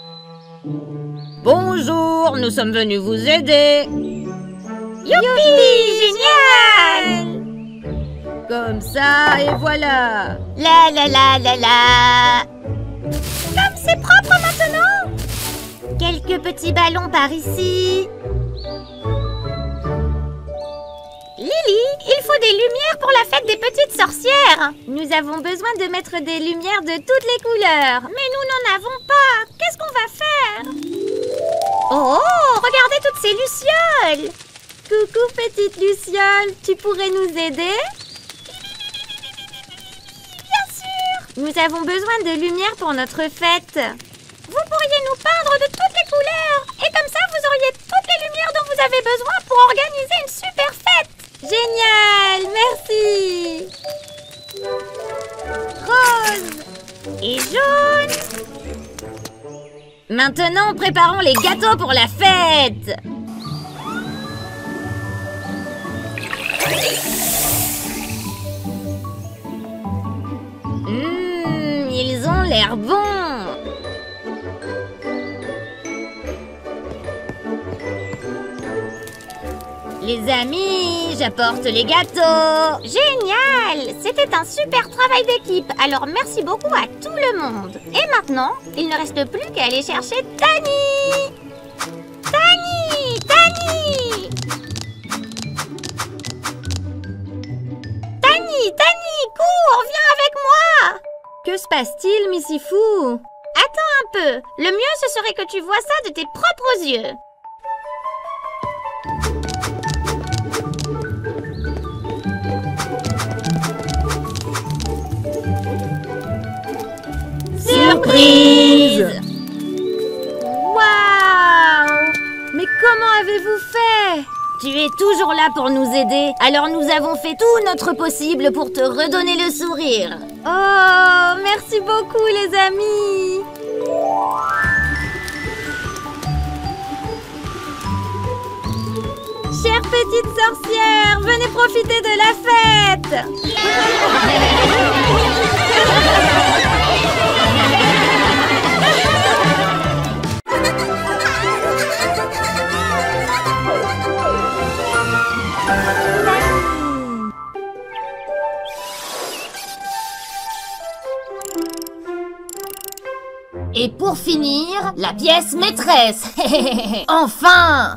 Bonjour, nous sommes venus vous aider. Youpi, génial! Comme ça, et voilà. La la la la la. Comme c'est propre maintenant. Quelques petits ballons par ici. Lily, il faut des lumières pour la fête des petites sorcières. Nous avons besoin de mettre des lumières de toutes les couleurs. Mais nous n'en avons pas. Qu'est-ce qu'on va faire? Oh, regardez toutes ces lucioles. Coucou petite luciole, tu pourrais nous aider? Nous avons besoin de lumière pour notre fête. Vous pourriez nous peindre de toutes les couleurs. Et comme ça, vous auriez toutes les lumières dont vous avez besoin pour organiser une super fête. Génial, merci. Rose et jaune. Maintenant, préparons les gâteaux pour la fête. Ils ont l'air bons. Les amis, j'apporte les gâteaux. Génial! C'était un super travail d'équipe. Alors merci beaucoup à tout le monde. Et maintenant, il ne reste plus qu'à aller chercher Tani. Tani! Tani! Tani, cours, viens avec moi! Que se passe-t-il, Missifou? Attends un peu. Le mieux, ce serait que tu vois ça de tes propres yeux. Surprise! Waouh! Mais comment avez-vous fait? Tu es toujours là pour nous aider, alors nous avons fait tout notre possible pour te redonner le sourire. Oh, merci beaucoup les amis. Chères petites sorcières, venez profiter de la fête. Et pour finir, la pièce maîtresse. Enfin!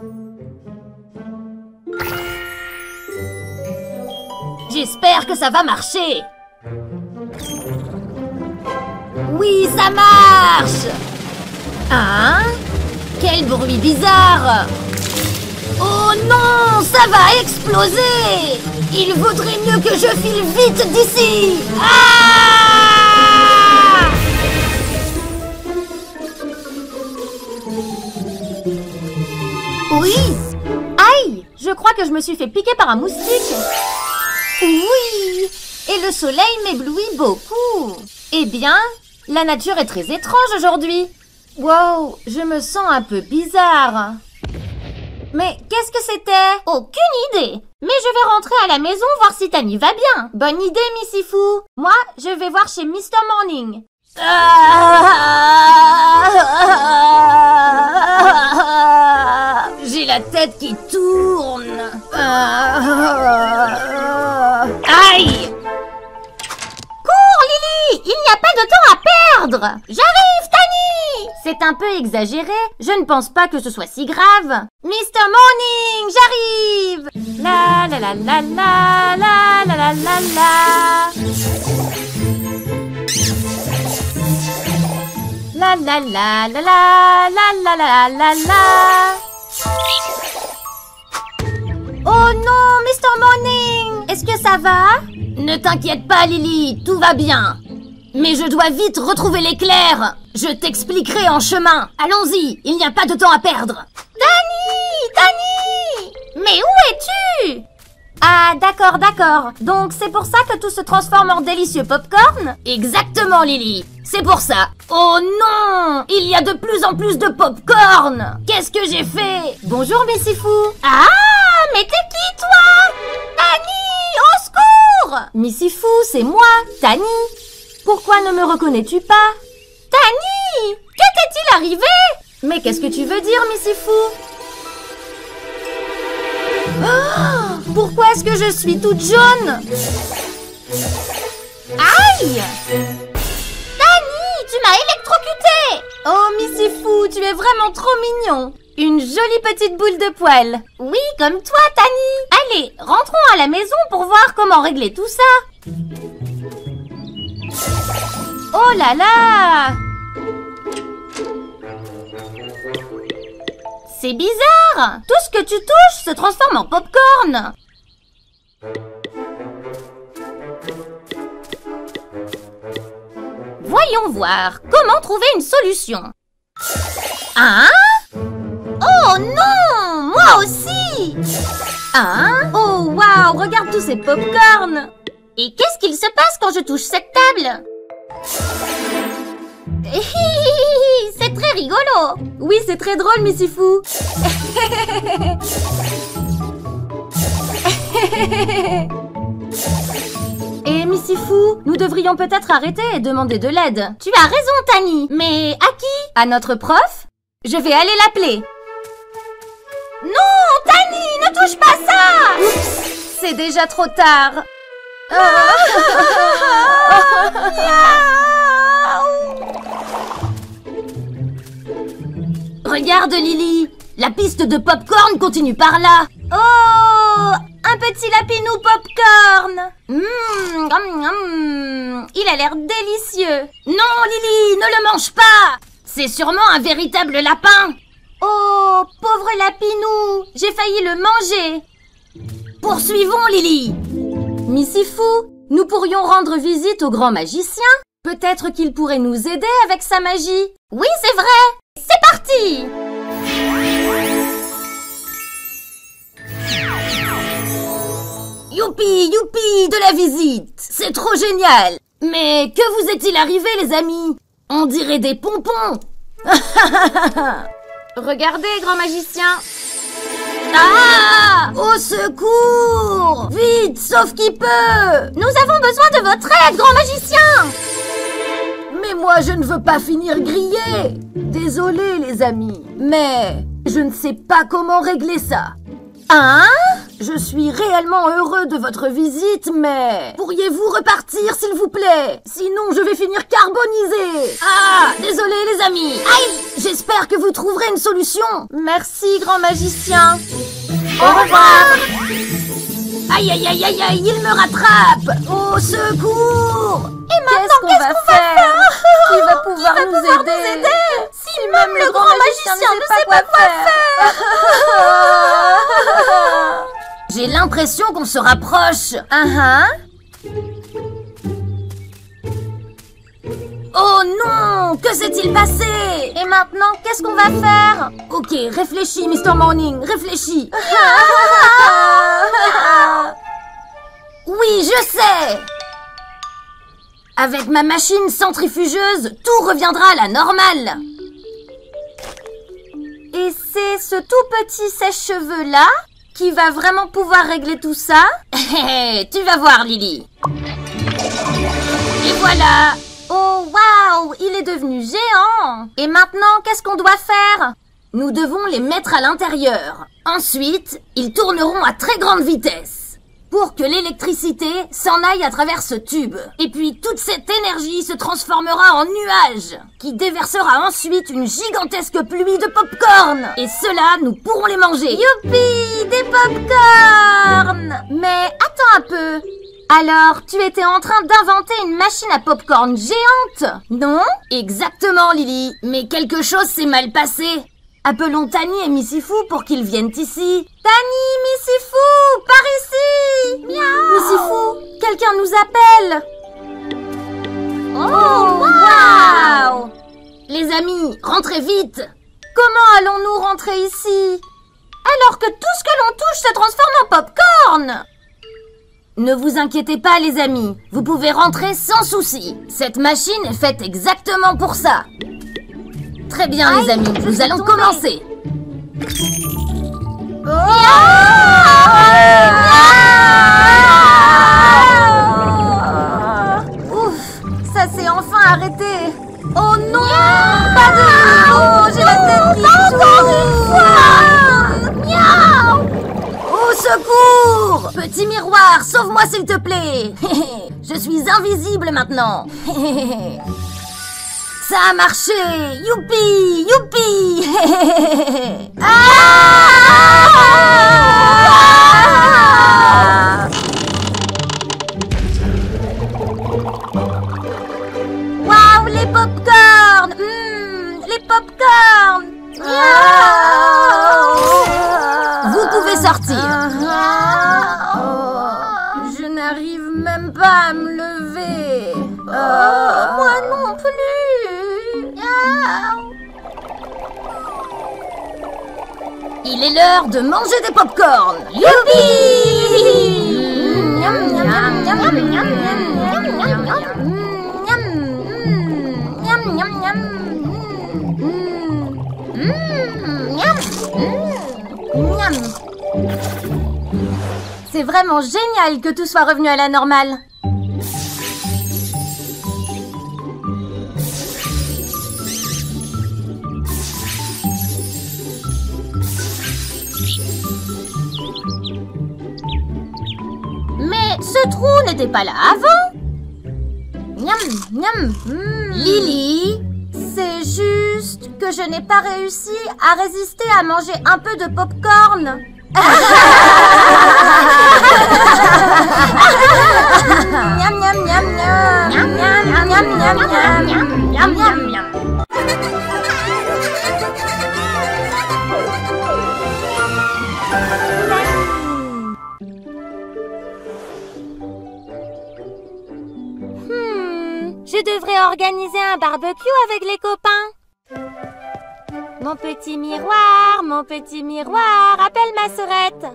J'espère que ça va marcher. Oui, ça marche! Hein? Quel bruit bizarre! Oh non, ça va exploser! Il vaudrait mieux que je file vite d'ici! Ah! Oui! Aïe! Je crois que je me suis fait piquer par un moustique. Oui! Et le soleil m'éblouit beaucoup. Eh bien, la nature est très étrange aujourd'hui. Wow, je me sens un peu bizarre. Mais qu'est-ce que c'était? Aucune idée. Mais je vais rentrer à la maison voir si Tani va bien. Bonne idée, Missifou. Moi, je vais voir chez Mr. Morning. tête qui tourne. Aïe! Cours, Lily! Il n'y a pas de temps à perdre! J'arrive, Tani! C'est un peu exagéré. Je ne pense pas que ce soit si grave. Mr. Morning, j'arrive! La la la la la la la la la la. La la la la la la la la la la. Oh non, Mr. Morning! Est-ce que ça va? Ne t'inquiète pas, Lily, tout va bien. Mais je dois vite retrouver l'éclair. Je t'expliquerai en chemin. Allons-y, il n'y a pas de temps à perdre. Tani! Mais où es-tu? Ah, d'accord, d'accord. Donc c'est pour ça que tout se transforme en délicieux popcorn? Exactement, Lily. C'est pour ça. Oh non! Il y a de plus en plus de popcorn. Qu'est-ce que j'ai fait? Bonjour, Missifou. Ah, mais t'es qui, toi? Tani, au secours! Missifou, c'est moi, Tani. Pourquoi ne me reconnais-tu pas? Tani! Que t'est-il arrivé? Mais qu'est-ce que tu veux dire, Missifou? Oh, pourquoi est-ce que je suis toute jaune? Aïe! Tani, tu m'as électrocutée! Oh, Missifou, tu es vraiment trop mignon. Une jolie petite boule de poil. Oui, comme toi, Tani. Allez, rentrons à la maison pour voir comment régler tout ça. Oh là là! C'est bizarre! Tout ce que tu touches se transforme en popcorn! Voyons voir, comment trouver une solution? Hein? Oh non! Moi aussi! Hein? Oh waouh, regarde tous ces popcorn! Et qu'est-ce qu'il se passe quand je touche cette table? C'est très rigolo! Oui, c'est très drôle, Missifou! Et Missifou, nous devrions peut-être arrêter et demander de l'aide. Tu as raison, Tani! Mais à qui? À notre prof? Je vais aller l'appeler. Non, Tani, ne touche pas ça! Oups, c'est déjà trop tard. Regarde, Lily, la piste de popcorn continue par là. Oh, un petit lapinou popcorn. Il a l'air délicieux. Non, Lily, ne le mange pas. C'est sûrement un véritable lapin. Oh, pauvre lapinou, j'ai failli le manger. Poursuivons, Lily. Missifou, nous pourrions rendre visite au grand magicien. Peut-être qu'il pourrait nous aider avec sa magie. Oui, c'est vrai. C'est parti! Youpi, youpi, de la visite! C'est trop génial! Mais que vous est-il arrivé, les amis? On dirait des pompons! Regardez, grand magicien! Ah! Au secours! Vite, sauf qui peut! Nous avons besoin de votre aide, grand magicien! Mais moi, je ne veux pas finir grillé. Désolé, les amis, mais je ne sais pas comment régler ça. Hein? Je suis réellement heureux de votre visite, mais pourriez-vous repartir, s'il vous plaît? Sinon, je vais finir carbonisé. Ah, désolé, les amis. Aïe! J'espère que vous trouverez une solution. Merci, grand magicien. Au revoir. Aïe, aïe, aïe, aïe, aïe, il me rattrape. Au secours! Et maintenant, qu'est-ce qu'on va faire? Qui va pouvoir nous aider? Si même le grand magicien ne sait pas quoi faire. J'ai l'impression qu'on se rapproche. Oh non! Que s'est-il passé? Et maintenant, qu'est-ce qu'on va faire? Ok, réfléchis, Mr. Morning, réfléchis. Oui, je sais! Avec ma machine centrifugeuse, tout reviendra à la normale. Et c'est ce tout petit sèche-cheveux-là qui va vraiment pouvoir régler tout ça? Tu vas voir, Lily. Et voilà! Oh, waouh! Il est devenu géant! Et maintenant, qu'est-ce qu'on doit faire? Nous devons les mettre à l'intérieur. Ensuite, ils tourneront à très grande vitesse pour que l'électricité s'en aille à travers ce tube. Et puis toute cette énergie se transformera en nuage qui déversera ensuite une gigantesque pluie de pop-corn. Et ceux-là, nous pourrons les manger. Youpi! Des pop-corn! Mais attends un peu. Alors, tu étais en train d'inventer une machine à pop-corn géante, non? Exactement, Lily. Mais quelque chose s'est mal passé. Appelons Tani et Missifou pour qu'ils viennent ici. Tani, Missifou, par ici! Miaou! Missifou, quelqu'un nous appelle! Oh, waouh! Les amis, rentrez vite! Comment allons-nous rentrer ici? Alors que tout ce que l'on touche se transforme en pop-corn! Ne vous inquiétez pas, les amis. Vous pouvez rentrer sans souci. Cette machine est faite exactement pour ça. Très bien, les amis, nous allons commencer. Ouf, ça s'est enfin arrêté. Oh non, pas de nouveau, j'ai la tête qui joue. Au secours! Petit miroir, sauve-moi s'il te plaît. Je suis invisible maintenant. Ça a marché! Youpi! Youpi! Waouh, les pop-corn! Les pop-corn! Vous pouvez sortir. Je n'arrive même pas à me lever. Moi non plus. Il est l'heure de manger des pop-corn. Youpi! C'est vraiment génial que tout soit revenu à la normale. Mais ce trou n'était pas là avant. Miam, miam. Lily, c'est juste que je n'ai pas réussi à résister à manger un peu de pop-corn. Miam, miam, miam, miam. Miam, miam, miam, miam, miam. Miam, miam, miam. Je devrais organiser un barbecue avec les copains. Mon petit miroir, appelle ma sœurette.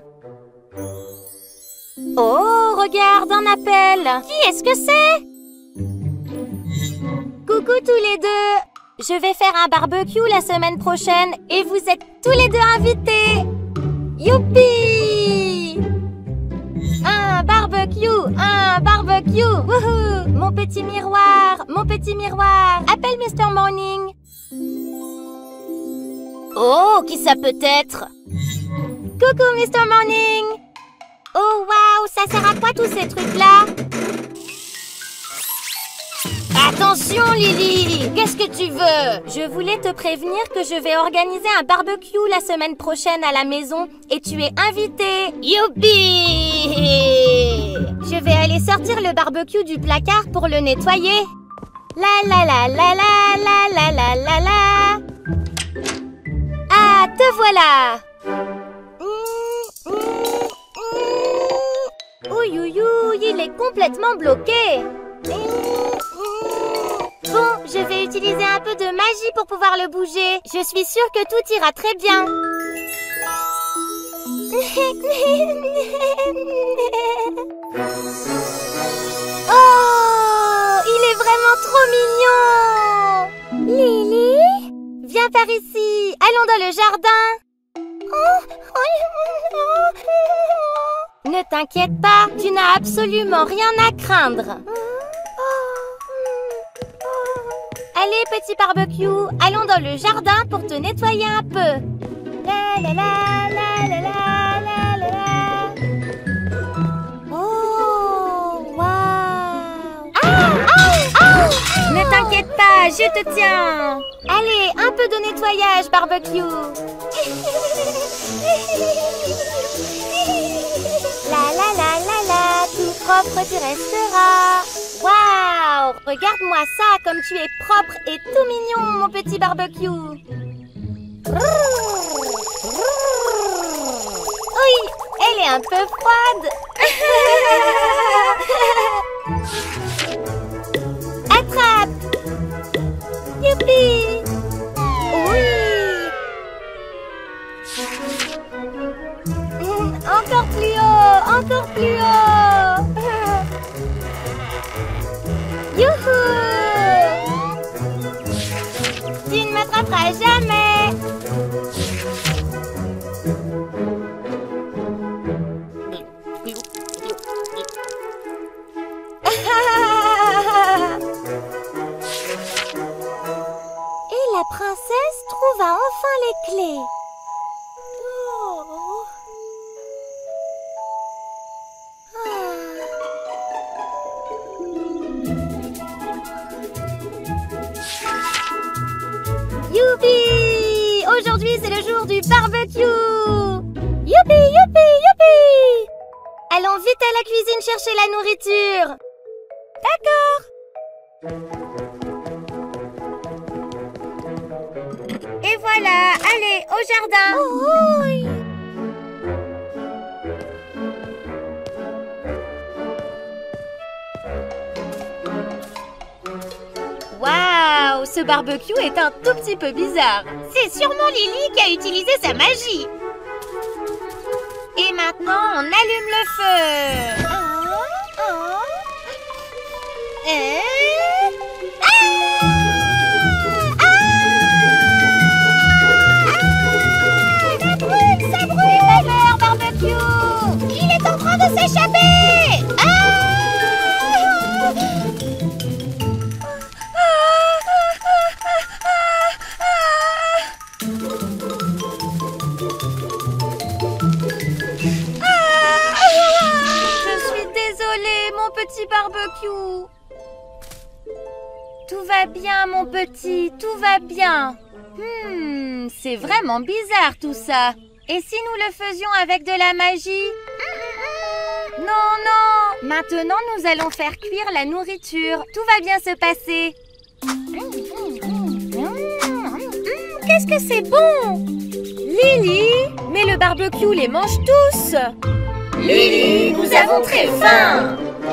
Oh, regarde, un appel. Qui est-ce que c'est? Coucou tous les deux. Je vais faire un barbecue la semaine prochaine et vous êtes tous les deux invités. Youpi! Un barbecue, wouhou! Mon petit miroir, appelle Mr. Morning. Oh, qui ça peut être? Coucou Mr. Morning. Oh waouh, ça sert à quoi tous ces trucs-là? Attention Lily, qu'est-ce que tu veux? Je voulais te prévenir que je vais organiser un barbecue la semaine prochaine à la maison et tu es invité. Youpi! Je vais aller sortir le barbecue du placard pour le nettoyer. La la la la la la la la la la. Ah, te voilà. Ouïe, ouïe, ouïe, il est complètement bloqué. Bon, je vais utiliser un peu de magie pour pouvoir le bouger. Je suis sûre que tout ira très bien. Oh, il est vraiment trop mignon. Lily, viens par ici. Allons dans le jardin. Ne t'inquiète pas, tu n'as absolument rien à craindre. Allez, petit barbecue, allons dans le jardin pour te nettoyer un peu. La la la la la la. Ne t'inquiète pas, je te tiens. Allez, un peu de nettoyage, barbecue. La la la la la, tout propre tu resteras. Waouh, regarde-moi ça, comme tu es propre et tout mignon, mon petit barbecue. Oui, elle est un peu froide. Attrape. Youpi. Oui. Encore plus haut, encore plus haut. Youhou. Tu ne m'attraperas jamais. Et la princesse trouva enfin les clés. Oh. Youpi! Aujourd'hui, c'est le jour du barbecue! Youpi, youpi, youpi! Allons vite à la cuisine chercher la nourriture! D'accord! Et voilà! Allez, au jardin! Oh, oui. Waouh, ce barbecue est un tout petit peu bizarre. C'est sûrement Lily qui a utilisé sa magie. Et maintenant, on allume le feu. Ça brûle, ça brûle. Fais pas peur, barbecue. Il est en train de s'échapper. Petit barbecue. Tout va bien, mon petit, tout va bien. C'est vraiment bizarre tout ça. Et si nous le faisions avec de la magie? Non, non. Maintenant, nous allons faire cuire la nourriture. Tout va bien se passer. Qu'est-ce que c'est bon! Lily, mais le barbecue les mange tous. Lily, nous avons très faim.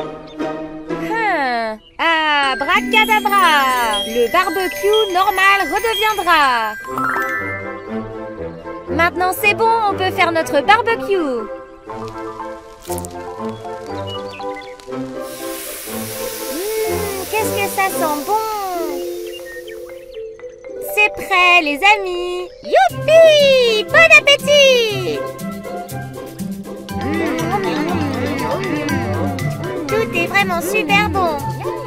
Abracadabra! Le barbecue normal redeviendra. Maintenant c'est bon, on peut faire notre barbecue. Qu'est-ce que ça sent bon! C'est prêt, les amis! Youpi! Bon appétit! Tout est vraiment super bon.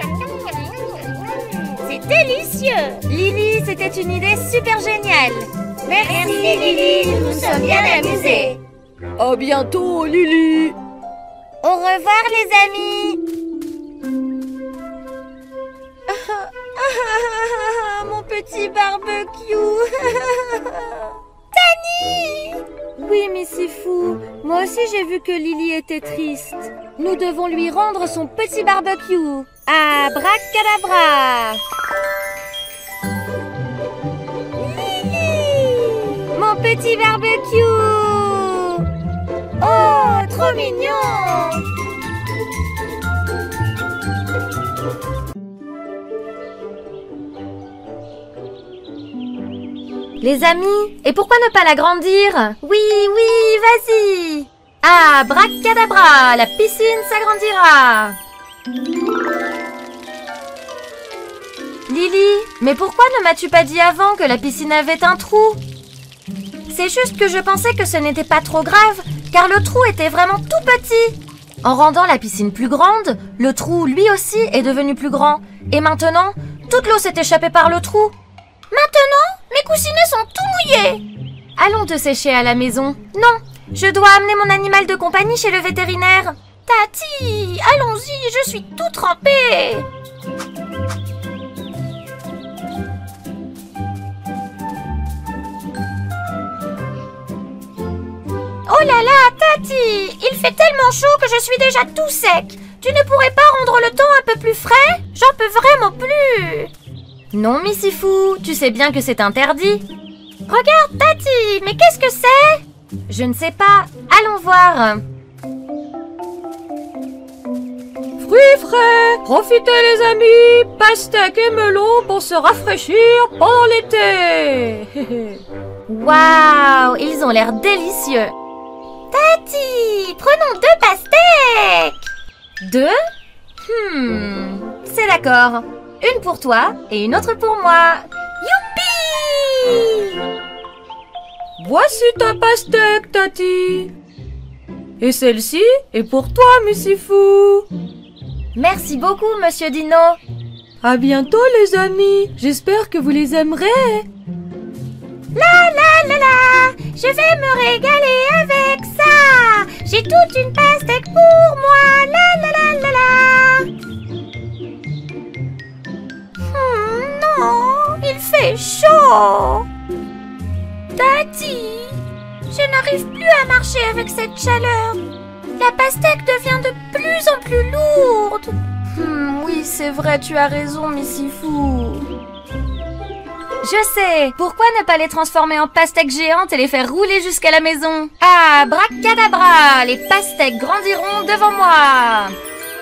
C'est délicieux. Lily, c'était une idée super géniale. Merci Lily, nous nous sommes bien amusés. À bientôt, Lily. Au revoir les amis. Mon petit barbecue. Tani! Oui, Missy Fou. Moi aussi, j'ai vu que Lily était triste. Nous devons lui rendre son petit barbecue. Abracadabra! Lily! Mon petit barbecue! Oh, trop mignon! Les amis, et pourquoi ne pas l'agrandir? Oui, oui, vas-y! Abracadabra, la piscine s'agrandira! Lily, mais pourquoi ne m'as-tu pas dit avant que la piscine avait un trou? C'est juste que je pensais que ce n'était pas trop grave, car le trou était vraiment tout petit. En rendant la piscine plus grande, le trou lui aussi est devenu plus grand. Et maintenant, toute l'eau s'est échappée par le trou. Maintenant, mes coussinets sont tout mouillés. Allons te sécher à la maison. Non, je dois amener mon animal de compagnie chez le vétérinaire. Tati, allons-y, je suis tout trempée. là là, Tati, il fait tellement chaud que je suis déjà tout sec. Tu ne pourrais pas rendre le temps un peu plus frais? J'en peux vraiment plus. Non, Missifou, tu sais bien que c'est interdit. Regarde, Tati, mais qu'est-ce que c'est? Je ne sais pas. Allons voir. Fruits frais, profitez les amis, pastèques et melons pour se rafraîchir pendant l'été. Waouh, ils ont l'air délicieux. Tati, prenons 2 pastèques. 2? C'est d'accord. Une pour toi et une autre pour moi. Youpi! Voici ta pastèque, Tati. Et celle-ci est pour toi, Missifou. Merci beaucoup, Monsieur Dino. À bientôt, les amis. J'espère que vous les aimerez. La la la la, je vais me régaler avec ça. J'ai toute une pastèque pour moi. La la la la la. Non, il fait chaud. Tati, je n'arrive plus à marcher avec cette chaleur. La pastèque devient de plus en plus lourde. Oui, c'est vrai, tu as raison, Missifou. Je sais. Pourquoi ne pas les transformer en pastèques géantes et les faire rouler jusqu'à la maison? Ah, bracadabra, les pastèques grandiront devant moi.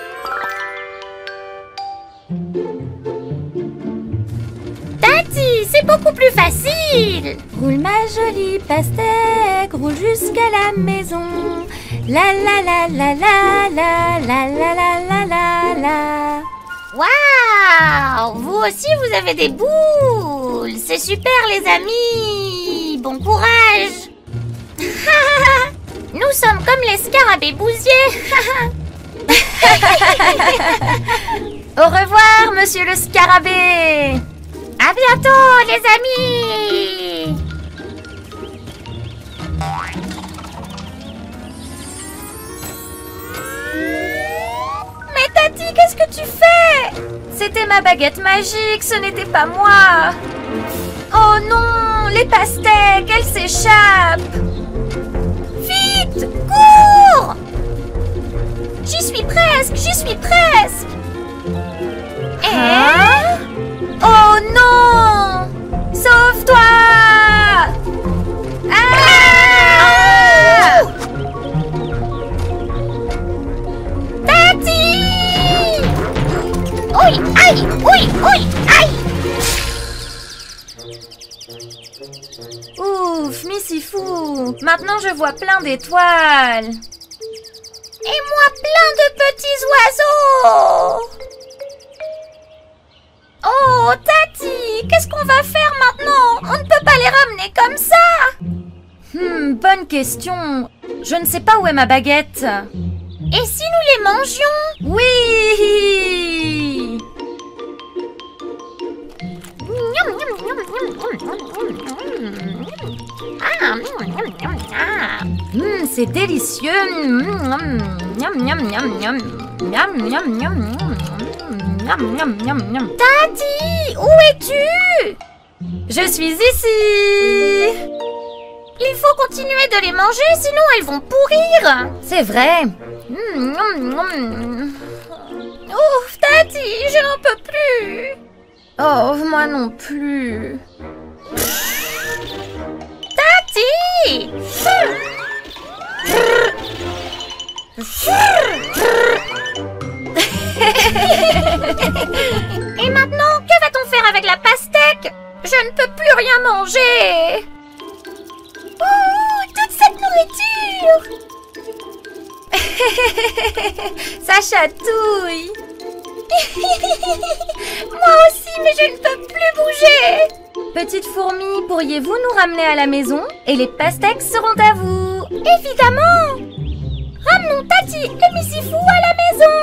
Tati, c'est beaucoup plus facile. Roule ma jolie pastèque, roule jusqu'à la maison. La la la la la la la la la la la la. Waouh, vous aussi vous avez des boules. C'est super les amis. Bon courage. Nous sommes comme les scarabées bousiers. Au revoir, monsieur le scarabée. À bientôt les amis. Mais Tati, qu'est-ce que tu fais? C'était ma baguette magique, ce n'était pas moi. Oh non, les pastèques, elles s'échappent. Vite, cours. J'y suis presque, j'y suis presque. Hein? Oh non! Sauve-toi! Ah! Tati! Oui, aïe! Oui, oui, aïe! Ouf, Missifou! Maintenant je vois plein d'étoiles. Et moi plein de petits oiseaux! Oh, Tati, qu'est-ce qu'on va faire maintenant? On ne peut pas les ramener comme ça. Bonne question. Je ne sais pas où est ma baguette. Et si nous les mangions? Oui! C'est délicieux. Tati, où es-tu? Je suis ici. Il faut continuer de les manger, sinon elles vont pourrir. C'est vrai. Ouf, Tati, je n'en peux plus. Oh, moi non plus. Tati! Et maintenant, que va-t-on faire avec la pastèque? Je ne peux plus rien manger. Ouh, toute cette nourriture. Ça chatouille. Moi aussi, mais je ne peux plus bouger. Petite fourmi, pourriez-vous nous ramener à la maison? Et les pastèques seront à vous. Évidemment. Ramenons Tati et Missifou à la maison.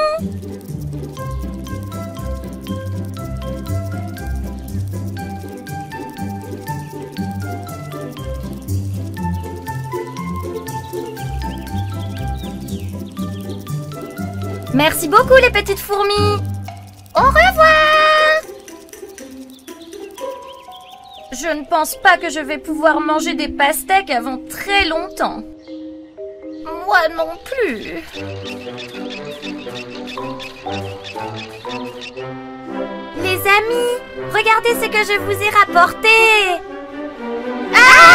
Merci beaucoup les petites fourmis. Au revoir. Je ne pense pas que je vais pouvoir manger des pastèques avant très longtemps. Moi non plus. Les amis, regardez ce que je vous ai rapporté. Ah!